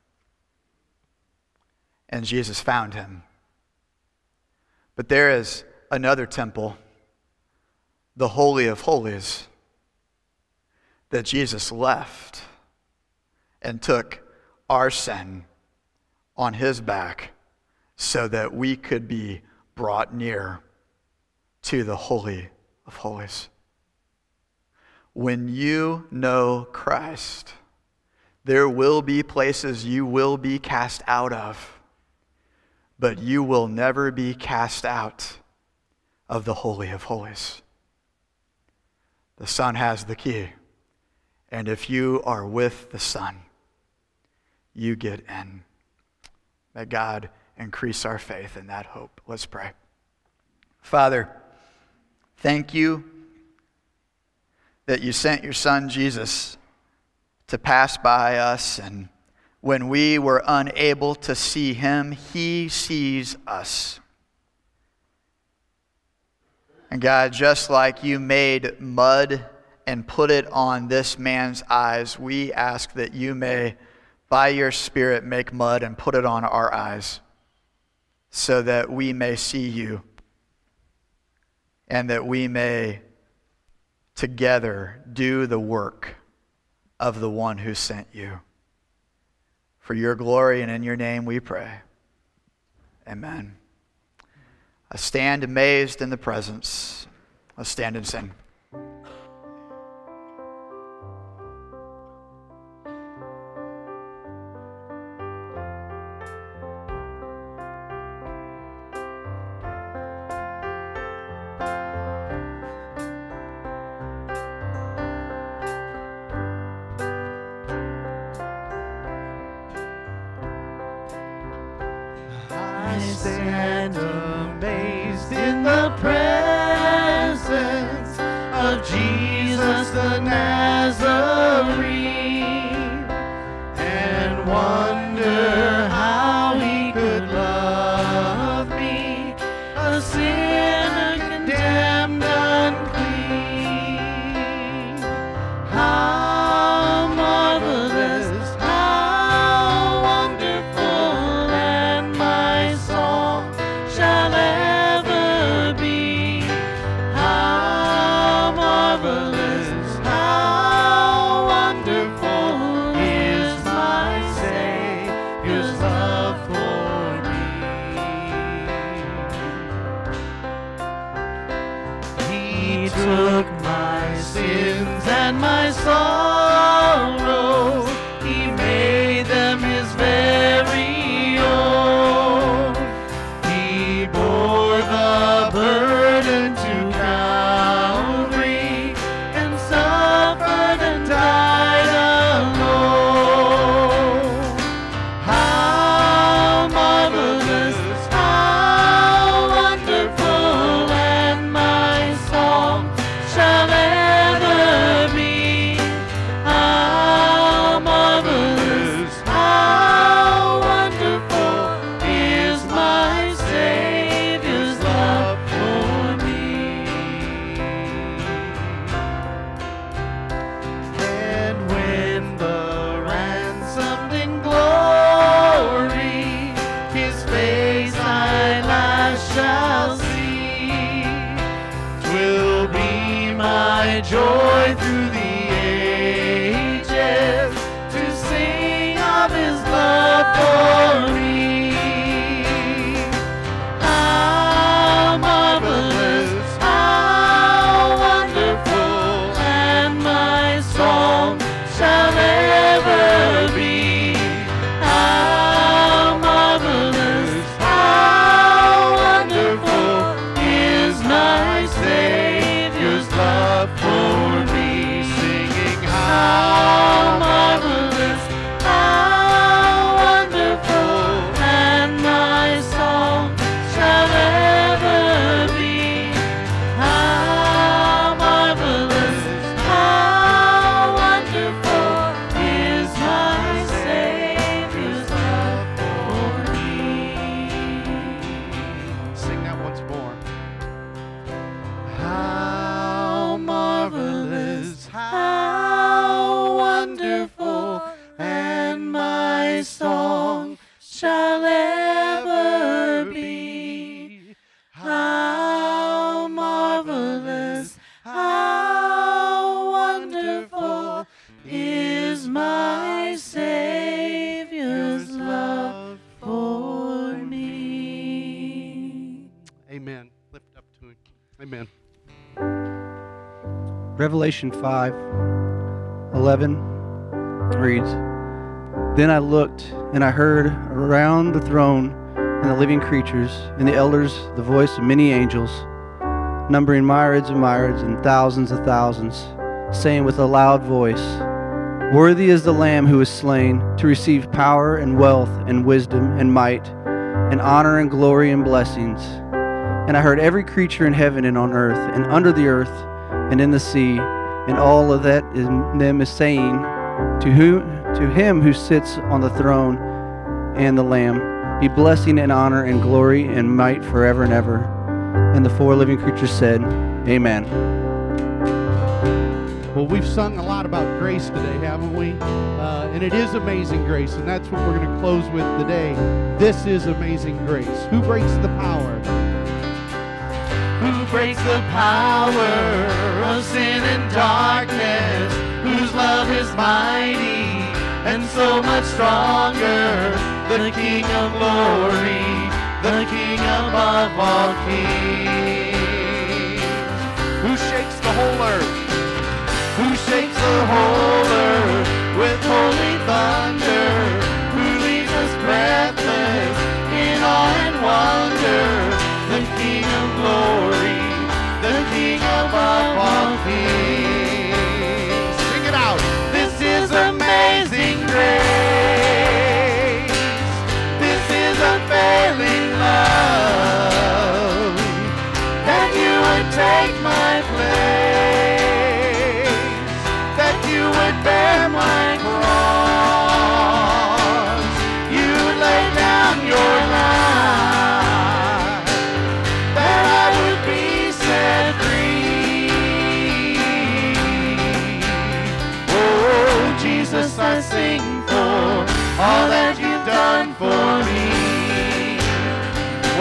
And Jesus found him. But there is another temple, the Holy of Holies, that Jesus left and took our sin on his back so that we could be brought near to the Holy of Holies. When you know Christ, there will be places you will be cast out of. But you will never be cast out of the Holy of Holies. The Son has the key. And if you are with the Son, you get in. May God increase our faith in that hope. Let's pray. Father, thank you that you sent your Son Jesus to pass by us, and when we were unable to see him, he sees us. And God, just like you made mud and put it on this man's eyes, we ask that you may, by your Spirit, make mud and put it on our eyes so that we may see you and that we may together do the work of the one who sent you. For your glory and in your name we pray. Amen. I stand amazed in the presence. Let's stand and sing. stand amazed in the presence of Jesus the Nazarene, and wonder how he could love me, a sinner condemned unclean. How marvelous, how wonderful, and my song shall ever be. How marvelous, how wonderful is my Savior's love for me. He took my sins and my sorrow, he made them his very own. He bore the burden to Calvary and suffered and died alone. How marvelous, how wonderful, and my song shall ever be. How marvelous, how wonderful is my Savior's love for me. And when the ransomed in glory his face I last shall see, 'twill be my joy through the ages to sing of his love for me. How marvelous, how wonderful, and my song shall ever be. How marvelous, how wonderful is my Savior's love for me. Singing, how marvelous, how wonderful, and my song shall ever be. How marvelous, how wonderful is my Savior's love for me. Sing that once more. How marvelous, how wonderful, and my song shall ever be. How marvelous, how wonderful is my Savior's love for me. Amen. Lift up to him. Amen. Revelation 5:11 reads, Then I looked, and I heard around the throne and the living creatures and the elders the voice of many angels, numbering myriads of myriads and thousands of thousands, saying with a loud voice, Worthy is the Lamb who was slain to receive power and wealth and wisdom and might and honor and glory and blessings. And I heard every creature in heaven and on earth and under the earth and in the sea and all of that in them is saying, To him who sits on the throne and the Lamb be blessing and honor and glory and might forever and ever. And the four living creatures said, Amen. Well, we've sung a lot about grace today, haven't we? And it is amazing grace, and that's what we're going to close with today. This is amazing grace. Who breaks the power? Who breaks the power of sin and darkness? Whose love is mighty and so much stronger? The King of glory, the King above all kings. Who shakes the whole earth? Who shakes the whole earth with holy thunder? Who leaves us breathless in awe and wonder? The King of glory, the King above all kings. Sing it out. This is amazing grace. This is unfailing love.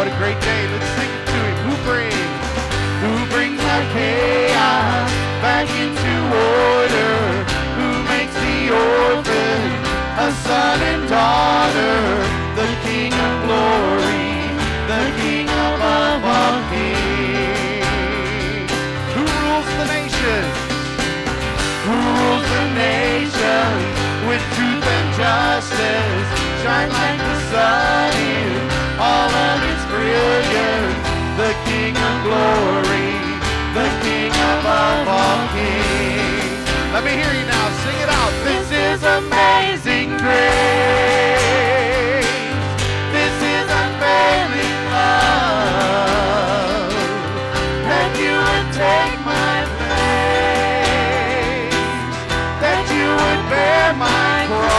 What a great day. Let's sing it to him. Who brings our chaos back into order? Who makes the orphan a son and daughter? The King of glory, the King above all kings. Who rules the nations? Who rules the nations with truth and justice? Shine like the sun in all of its brilliance. The King of glory, the King above all kings. Let me hear you now. Sing it out. This is amazing grace. This is unfailing love. That you would take my place, that you would bear my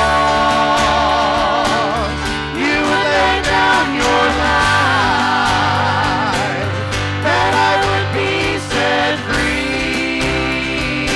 cross, you would lay down your life, that I would be set free.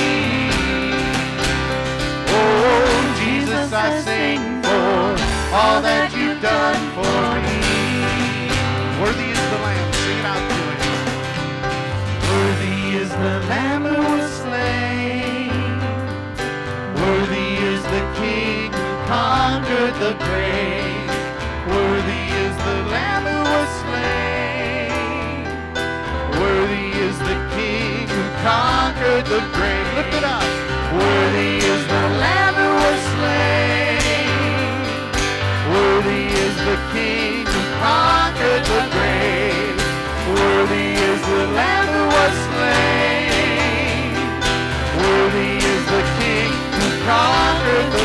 Oh, Jesus, I sing for all that you've done for me. Worthy is the Lamb. Sing it out to him. Worthy is the Lamb who was slain. Worthy is the King who conquered the grave. Worthy is the Lamb who was slain. Worthy is the King who conquered the grave. Lift it up. Worthy is the Lamb who was slain. Worthy is the King who conquered the grave. Worthy is the Lamb who was slain. Worthy is the King who conquered the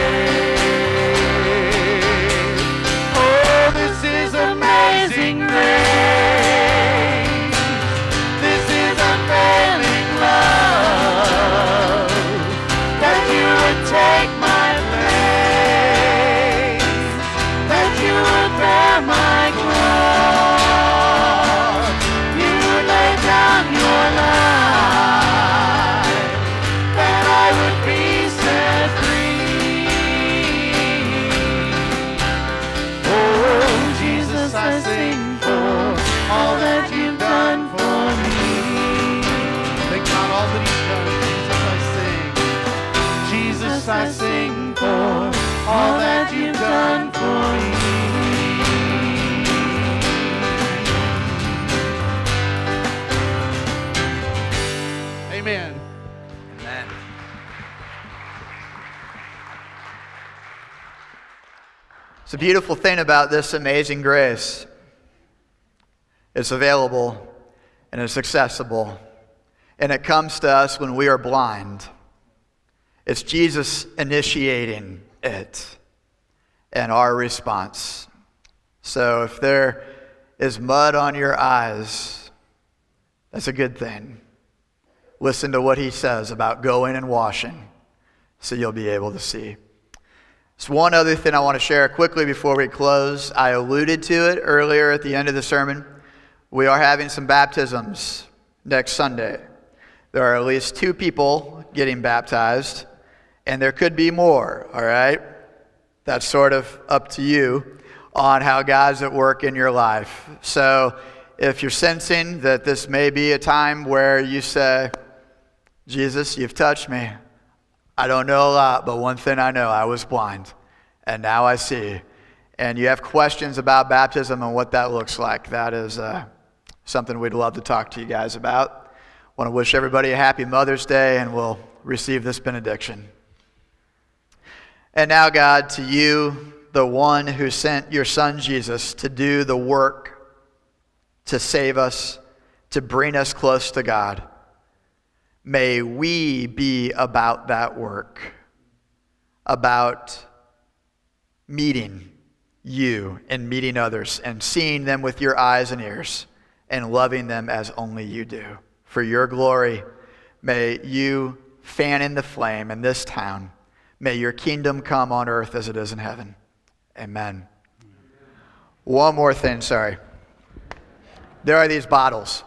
grave. Oh, this is amazing grace. This is unfailing love. That you would take my place, that you would bear my cross, you would lay down your life, that I would be set free. Oh, Jesus, I sing for all that you've done for me. Think about all that he's done. Jesus, I sing for all that you've done for me. Amen. Amen. It's a beautiful thing about this amazing grace. It's available and it's accessible. And it comes to us when we are blind. It's Jesus initiating it and our response. So if there is mud on your eyes, that's a good thing. Listen to what he says about going and washing so you'll be able to see. There's one other thing I want to share quickly before we close. I alluded to it earlier at the end of the sermon. We are having some baptisms next Sunday. There are at least 2 people getting baptized. And there could be more, all right? That's sort of up to you on how God's at work in your life. So if you're sensing that this may be a time where you say, Jesus, you've touched me. I don't know a lot, but one thing I know, I was blind, and now I see. And you have questions about baptism and what that looks like. That is something we'd love to talk to you guys about. I want to wish everybody a happy Mother's Day, and we'll receive this benediction. And now, God, to you, the one who sent your Son Jesus to do the work, to save us, to bring us close to God, may we be about that work, about meeting you and meeting others and seeing them with your eyes and ears and loving them as only you do. For your glory, may you fan in the flame in this town. May your kingdom come on earth as it is in heaven. Amen. One more thing, sorry. There are these bottles.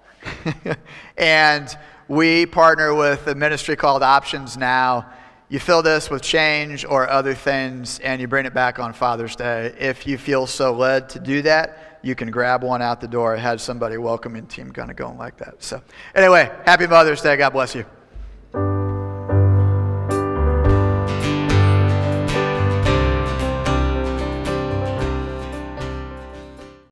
And we partner with a ministry called Options Now. You fill this with change or other things, and you bring it back on Father's Day. If you feel so led to do that, you can grab one out the door. I had somebody welcoming team kind of going like that. So anyway, happy Mother's Day. God bless you.